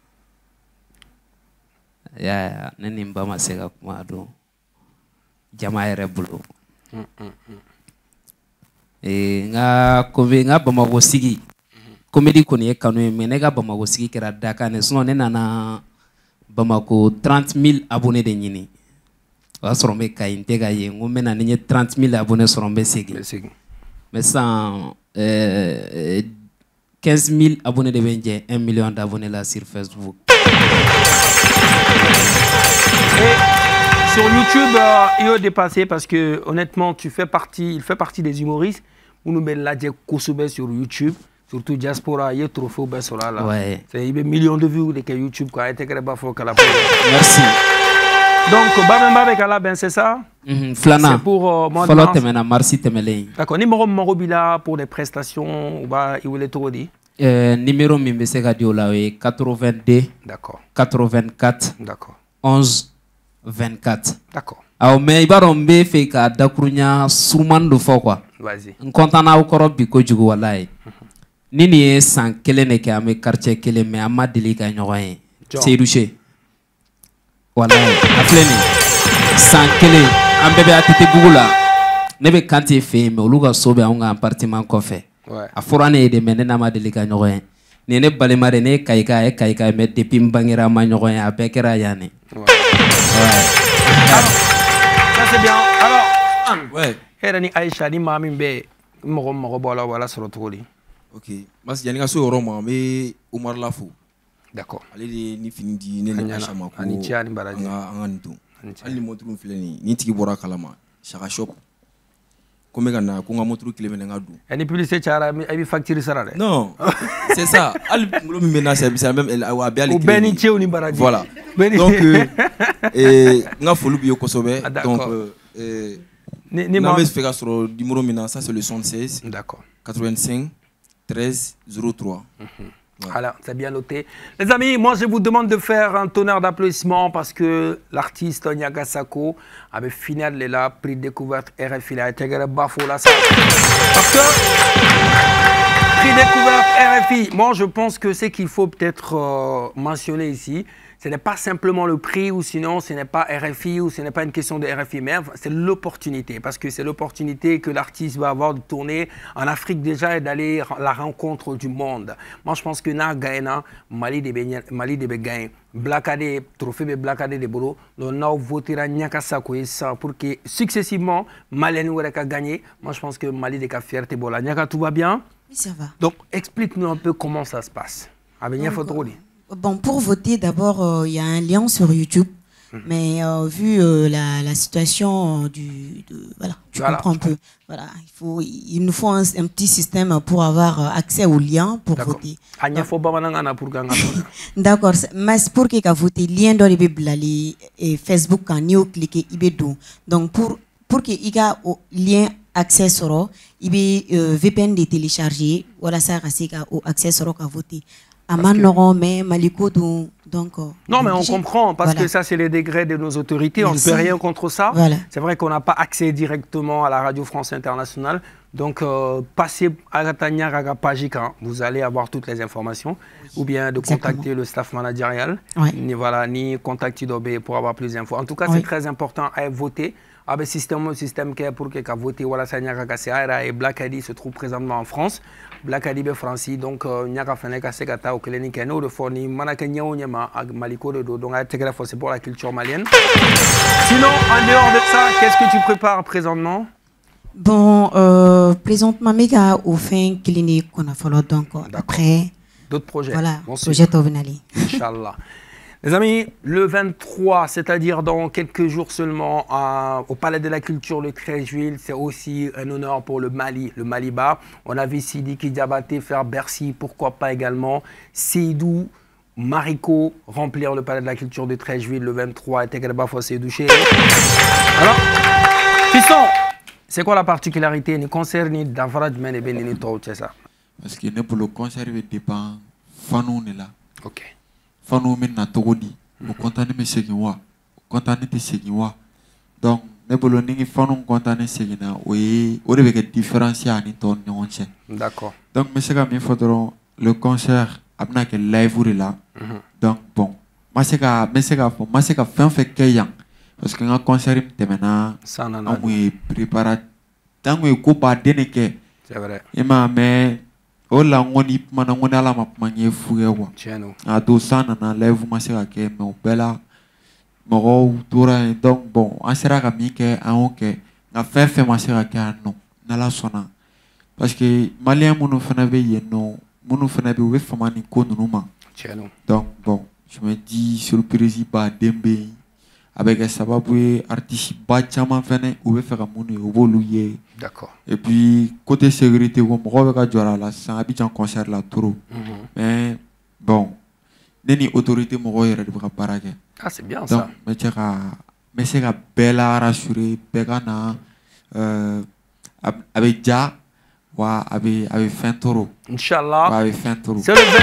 Ya, nani mbama seka kuma do. Jama yere bulu. Nga kobe nga Bamako sigi. Comédie koni e kanu mais ne ga Bamako sigi kera Dakar ne sinon ne nana Bamako 30 000 abonnés de nyini. Wa sorombe ka intega ye ngome na nye 30 000 abonnés sorombe sigi. Mais sans 15 000 abonnés de Benje, 1 million d'abonnés là sur Facebook. Sur YouTube, il est dépassé parce que honnêtement, il fait partie des humoristes. Où nous mettons la Kosobe sur YouTube, surtout Diaspora, il y a trop faux sur là. Ouais. C'est des millions de vues de YouTube quoi. Merci. Donc, Babemba avec Alain, c'est ça? Flana. C'est pour moi. Follow Temena, merci Temele. D'accord. Numéro Morobila pour des prestations, ou bah, il voulait trop dire. Numéro Mimbesega Diola 82. D'accord. 84. D'accord. 11 24. D'accord. Alors, mais il va tomber fait qu'à Dakrunya Souman de fois quoi. Vas-y. On compte en avoir biko jugu walai. Nini est sans kele ne ka me quartier kele me ama delika nyoye. C'est ruché. Walai. Afleni. Sans kele ambebe atete bugula. Nebe kanti fe me oluga sobe aunga appartement kofe. Ouais. A forane de mene na ma delika nyoye. Nene balemare ne kaika me depuis mbangira ma nyoye a bekera yani. Ouais. Ça c'est bien. Alors, ouais. Herani Aïcha ni mami be mogo bola wala soro toli. OK. Mas yani ga so roma me Omar Lafou. D'accord. Ale de ni fini di ne na chama ko. Ani tiani baraji. Angantu. Ali motru fileni ni tigi bora kalama. Shaka shop. Comme gana ko nga motru kileme nga du. Ani publicité chara ay facture sara de. Non. C'est ça. Ali ngolo mi mena c'est même elle a bien les. Ou beni tcheu ni baraji. Voilà. Donc nga folu bi Kosobe. Donc ça c'est le 76. D'accord. 85 13 03. Voilà, c'est bien noté. Les amis, moi je vous demande de faire un tonnerre d'applaudissements parce que l'artiste Nyaga Sako avait fini là, prix de découverte RFI, là, parce que prix de découverte RFI, moi je pense que c'est qu'il faut peut-être mentionner ici. Ce n'est pas simplement le prix ou sinon ce n'est pas RFI ou ce n'est pas une question de RFI, mais c'est l'opportunité. Parce que c'est l'opportunité que l'artiste va avoir de tourner en Afrique déjà et d'aller à la rencontre du monde. Moi je pense que na Gaïna, Mali de Begain, Blacade, trophée de Blacade de Bolo, on a voté à Nyakasako pour que successivement Mali nous ait gagné. Moi je pense que Mali de fierté Bola. Nyaka, tout va bien? Oui, ça va. Donc explique-nous un peu comment ça se passe. Bon, pour voter, d'abord, il y a un lien sur YouTube. Mais vu la situation voilà, tu comprends un peu. Voilà, il nous faut un petit système pour avoir accès au lien pour voter. D'accord, mais pour que voter, lien dans les Facebook, quand vous cliquez, donc pour que il y ait lien accès sur VPN de télécharger, voilà ça, accès sur voter. Donc, non, mais on comprend, parce que ça, c'est les degrés de nos autorités. On ne peut rien contre ça. Voilà. C'est vrai qu'on n'a pas accès directement à la Radio France Internationale. Donc, passez à Gatania Ragapajika, vous allez avoir toutes les informations. Ou bien de contacter le staff managérial. Ni contacter Dobé pour avoir plus d'infos. En tout cas, c'est très important à voter. Le système qui est pour que voter, voilà, ça et Black ID se trouve présentement en France. Black ID est français, donc Nyaka Feneka Segata au clinique et nous de fournir Manakanya Onyama à Maliko de Do, donc c'est pour la culture malienne. Sinon, en dehors de ça, qu'est-ce que tu prépares présentement? Bon, présentement, méga au fin clinique qu'on a fallu donc après. D'autres projets. Voilà, projet Tovenali. Inch'Allah. Les amis, le 23, c'est-à-dire dans quelques jours seulement, au Palais de la Culture de Crècheville, c'est aussi un honneur pour le Mali, le Maliba. On a vu Sidi Kidiabaté faire Bercy, pourquoi pas également Seydou Marico remplir le palais de la culture de Trècheville le 23 et Tegreba Fossé Douché. Alors, Fisson, c'est quoi la particularité ni concert ni d'Afrad men et Benini Tau, c'est ça? Parce que pour le concert dépend fanou ne là. Ok. Fanou men na togodi. Au content me seguiwa. Content te seguiwa. Donc ne pour le ningi fanou content seguina. Oui, on devait que différencier ni ton nyonche. D'accord. Donc monsieur Gami faudra le concert abna que live ou là. Donc bon, moi c'est que fin fait qu'ayant parce que un concert me temena on est préparé tant que coupa deneke. C'est vrai. Et ma mais oh là on y mana on a la map manier foué wa. A tout ça na live moi c'est que me bella moro toura donc bon on sera Gami que on que na fait moi c'est que non na la sona parce que malien mon fana veille non mon fana be fama ni ko numa. Donc bon, je me dis surprise ba Dembe avec sababu artiste ba chama fene ou faire mon évoluer. D'accord. Et puis côté sécurité on me ka jora la sans Abidjan concert la trop. Mais bon, neni autorité mo yere de barake. Ah c'est bien donc, ça. Mais c'est bella rassuré begana avec ja wa avec fin toro. Inchallah. Avec fin toro.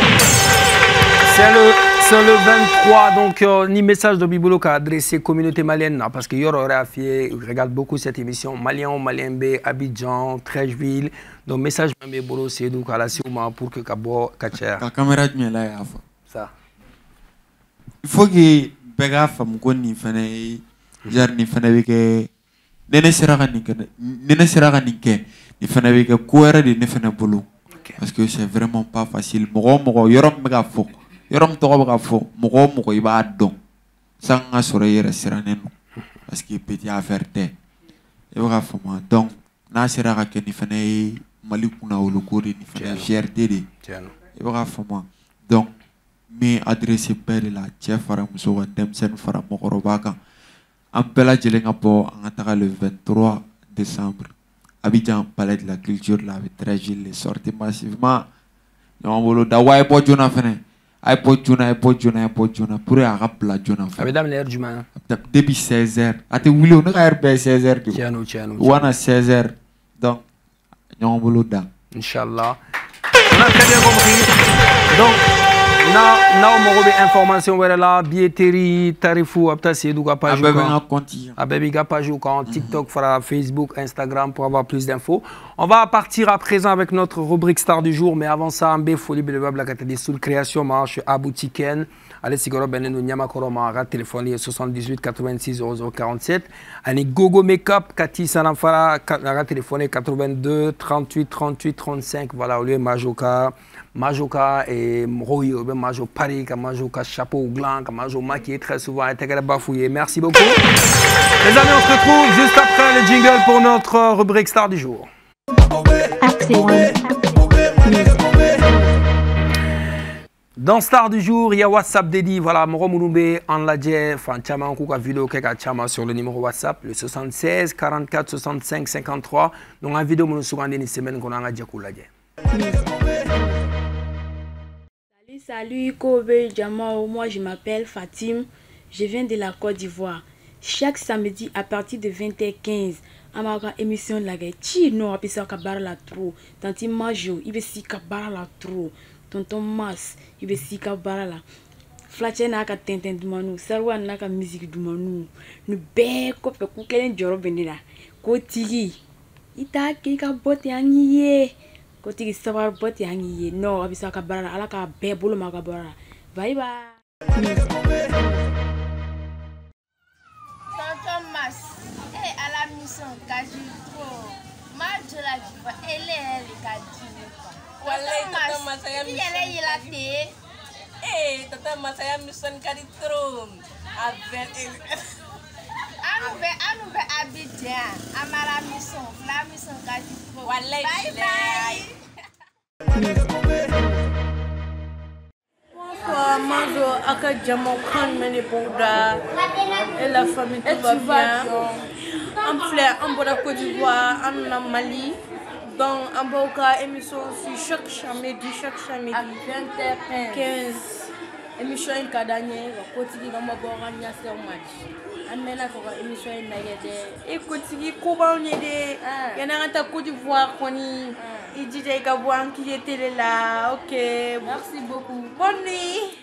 C'est le 23, donc ni message de Bibolo qu'a adressé communauté malienne, parce que Yoro Rafié regarde beaucoup cette émission, Malien, Malienbe, Abidjan, Trècheville, donc message de Bibolo c'est donc à la Siouma pour que Kabo Kacher. La caméra de là, ça. Il faut que Bega femme koni fane, jarni fane avec nene sera ninke, ni fane avec couera de nefane bolo, parce que c'est vraiment pas facile. Moro yorom mega faux. Yorom toro ka fo mogo iba don sanga sore yere siraneno parce que petit affaire te e ka fama donc na sera ka ken fane malikuna olukuri ni fane fierté de e ka fama donc me adresse belle la chef fara muso wa demsen fara mogorobaka am pela jelenga po ngata le 23 décembre Abidjan palais de la culture la Trècheville les sorties massivement on volo da way po jona fane ay po juna pour a rappeler juna mesdames l'air du matin depuis 16h ate wuli on ka RB 16h tiano wana 16h donc ñoo bolo da inchallah on a très bien compris donc na mo be information wala la billetterie tarifu apta c'est du page abebi page quand TikTok fera Facebook Instagram pour avoir plus d'infos. On va partir à présent avec notre rubrique star du jour mais avant ça ambe folie belebab la katadi sous création marche Abou Tiken allez sigoro benenu nyama koroma ra téléphone 78 86 0047 ani gogo makeup kati sanafara ra téléphone 82 38 38 35 voilà au lieu Majoka et Royo, Majo Paris, Majoka chapeau blanc, Majo maquillé très souvent, et bafouillé. Merci beaucoup. Les amis, on se retrouve juste après le jingle pour notre rubrique star du jour. Dans Star du jour, il y a WhatsApp dédié. Voilà, Moro Mouloumbe, en la djé, enfin, Tchama, on coupe vidéo, quelqu'un Tchama sur le numéro WhatsApp, le 76 44 65 53. Donc, en vidéo, nous sommes une semaine qu'on a un djé. Salut Kobe Djamao, moi je m'appelle Fatim, je viens de la Côte d'Ivoire. Chaque samedi à partir de 20h15, à ma émission de la guerre, non, après ça, la trop. Tanti Majo, il veut si la trop. Tonton Mas, il veut si la. Flatche n'a qu'à tintin du manou, Sarwa n'a qu'à musique du manou. Nous bé, copé, couquet, joro benina. Kotigi, ita qui ka botte angiye. Kotigi savoir botte angiye. Non, après ça, ala ka bé bolo magabara. Bye bye. Tonton Mas, à la mission, Kaji trop. Majo la jiva, elle est Kaji. Tonton Mas, il est la thé. Tonton Mas, saya mission Kaji trop. Avec Anu be Abidjan, amala mission, la mission Kaji trop. Bye bye. Bonsoir, Majo, Aka Djamao Khan Menebouda et la famille, tout va bien. En fleur, en bas de Côte d'Ivoire, en Mali. Donc, en bas de émission sur chaque samedi, à 20h15. émission in kadanye kotigi ngamba bora nyasa match amena ko émission in nagede e kotigi ko ba nyede yana ngata Côte d'Ivoire koni idjije ka bwan ki était là. OK, merci beaucoup, bonne nuit.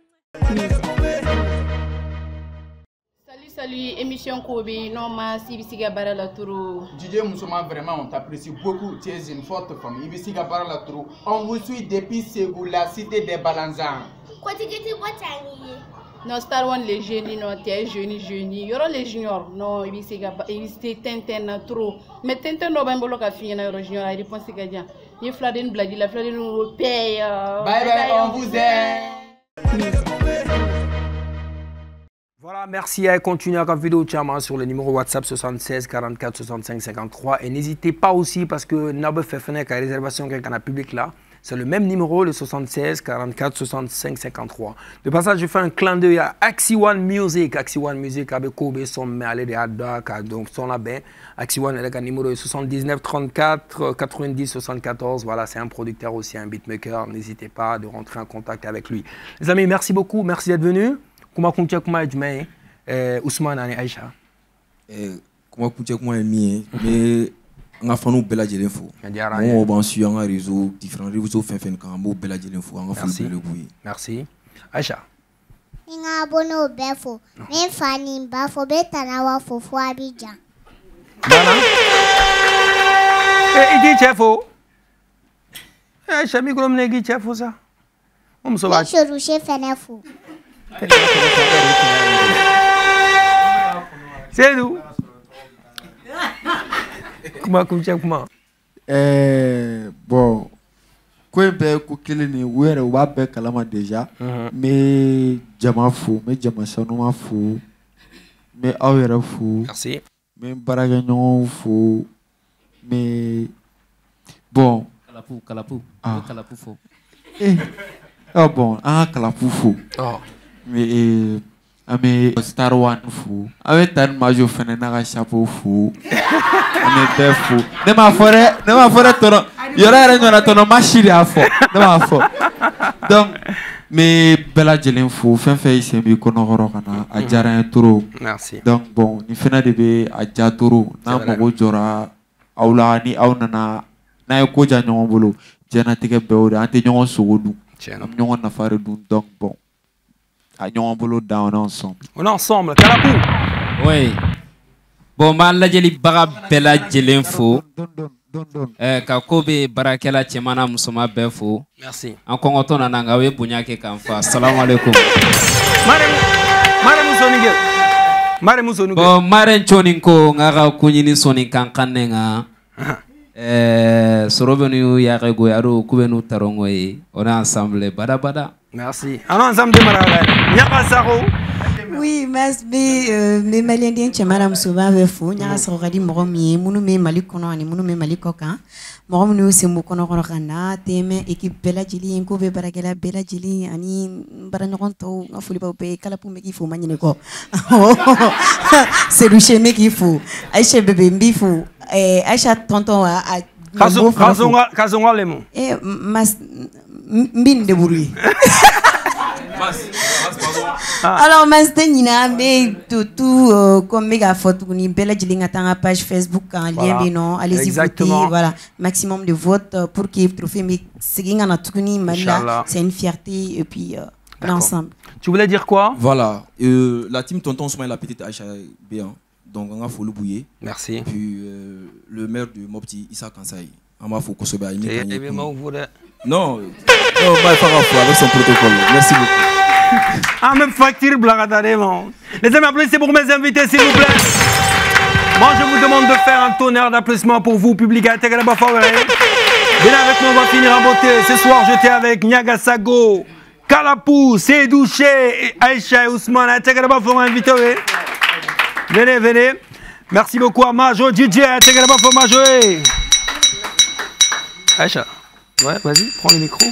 Salut, émission Kobe, Norma, Ibisiga Barala Tourou. DJ Moussoma, vraiment, on t'apprécie beaucoup. Tu es une forte femme. Ibisiga Barala Tourou. On vous suit depuis Ségou, la cité des Balanzans. Quoi, tu dis quoi, non, Star One, les jeunes, non, tu es jeune. Il y aura les juniors. Non, Ibisiga Tintin trop. Mais Tintin, non, ben, bolo ka fini na junior. Il répond, c'est gagnant. Il fladé une blague, la fladé nous paye. Bye bye, on vous aime. Voilà, merci à continuer à la vidéo sur le numéro WhatsApp 76 44 65 53 et n'hésitez pas aussi parce que Nabe fait fenêtre à réservation quelqu'un a public là, c'est le même numéro le 76 44 65 53. De passage, je fais un clin d'œil à Axi One Music avec Kobe son mais aller des Haddock donc son là ben Axi One avec un numéro 79 34 90 74. Voilà, c'est un producteur aussi, un beatmaker. N'hésitez pas de rentrer en contact avec lui. Les amis, merci beaucoup, merci d'être venus. Comment kuntia kuma jumai Ousmane ani Aïcha comment kuntia kuma mi mais nga fanu bela jelen fo on ban sur un réseau différents réseaux fin kan mo bela jelen fo nga fanu le bouy merci Aïcha Inga bono befo men fani ba fo betana wa fo fo Abidjan Bana idi chefo Aïcha mi grom negi chefo ça on so ba chou chef fenefo c'est nous. Comment? Bon, quoi ben coquille ni ouer ou va ben kalama déjà, mais jama fou, mais jama sanoma fou, mais awera fou. Merci. Mais baragagnon fou, mais bon. Kalapou fou. Ah bon, kalapou fou. Oh. Mais Star One fou. Avec tan majo fene na chapeau fou. Mais fou. Ne ma forêt tono. Yora re na tono machiri afo. Ne ma fo. Donc mais bela jelen fou fin fait ici mi kono horo kana a jara toro. Merci. Donc bon, ni fena de be a ja toro na mogo jora awla ni awnana na ko ja nyon bolo. Jena tike bewda ante nyon sogodu. Am nyon na fare dun donc bon. On est ensemble. On est ensemble. Kalapou. Oui. Bon, mal la jeli baga bela jelen fo. Ka Kobe barakela chemana musoma befo. Merci. En kongoto na nanga we bunyake kanfa. Assalamu alaikum. Mare musonige. Bon, mare choninko ngara kunyini sonin kankanenga. Sorobenu yarego yaro kubenu tarongo yi. On est ensemble bada. Merci. Alors ensemble de Maragal. Nyaka Saro. Oui, mais Maliendien Chamara Moussouba Vefou, Nyaka Saro Radi Moromi, Mounoumé Malikono, et Mounoumé Malikoka, Moromou Semukono Rana, Teme, équipe Bella Gili, Nkove Baragela, Bella Gili, Ani Baraneronto, Foulipape, Kalapou Mekifou, Manineko. C'est le chemin qu'il faut. Aïcha bébé Mbifou, Aïcha tonton à. Kazonga Lemo. Eh, mas. Mbin de bruit. Alors, maintenant, mais tout comme méga photo, ni belle jlinga tanga page Facebook en lien bino, allez-y voter, voilà, maximum de votes pour qu'il trophée mais seguinga na tukuni mala, c'est une fierté et puis l'ensemble. Tu voulais dire quoi? Voilà, la team Tonton Souma et la petite Aïcha Béan, donc on a Folou Bouye. Merci. Puis le maire de Mopti, Issa Kansaï. On a fait Kosobe Aïmi. Non, avec son protocole. Merci beaucoup. Ah, même facture blagadadément. Les amis, applaudissez pour mes invités, s'il vous plaît. Moi, je vous demande de faire un tonnerre d'applaudissements pour vous, public à Tegalaba Forêt. Venez avec nous, on va finir en beauté. Ce soir, j'étais avec Nyaga Sago, Kalapou, Seydouché, Aïcha et Ousmane à Tegalaba Forêt invité. Venez. Merci beaucoup à Majo, DJ à Tegalaba Forêt Majo. Aïcha. Ouais, vas-y, prends le micro.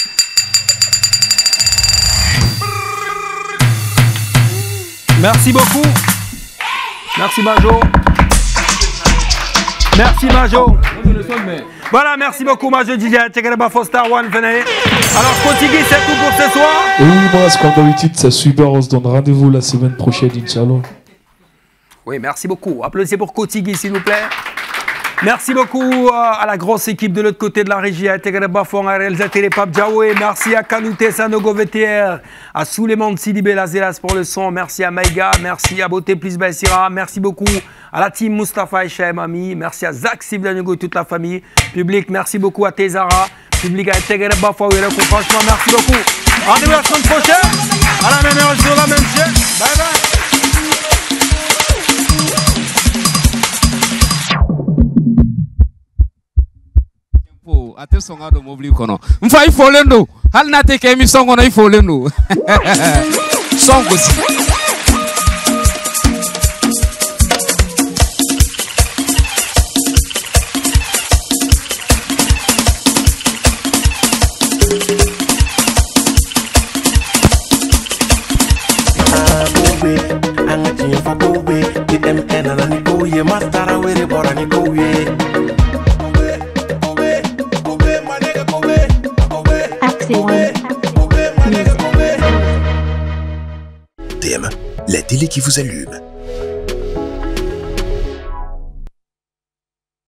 Merci beaucoup. Merci Majo. Merci Majo. Voilà, merci beaucoup, ma jeune DJ. Star One, venez. Alors, Kotigi, c'est tout pour ce soir. Et oui, moi, comme d'habitude, c'est super. On se donne rendez-vous la semaine prochaine, Inch'Allah. Oui, merci beaucoup. Applaudissez pour Kotigi, s'il vous plaît. Merci beaucoup à la grosse équipe de l'autre côté de la régie, à Tegre Bafon, à réalisateur Pape Jaoué. Merci à Kanouté Sanogo VTR, à Souleymane Sidibé Lazelas pour le son. Merci à Maïga, merci à Beauté Plus Bassira. Merci beaucoup à la team Mustafa et Chaim Ami. Merci à Zach Sivdanugo et toute la famille. Public, merci beaucoup à Tezara. Public à Tegre Bafon. Franchement, merci beaucoup. Rendez-vous la semaine prochaine. À la même heure, sur la même chaîne. Bye bye. Ate songa do mobili kono mfa ifolendo hal na te ke mi songo na ifolendo songo si TM, la télé qui vous allume.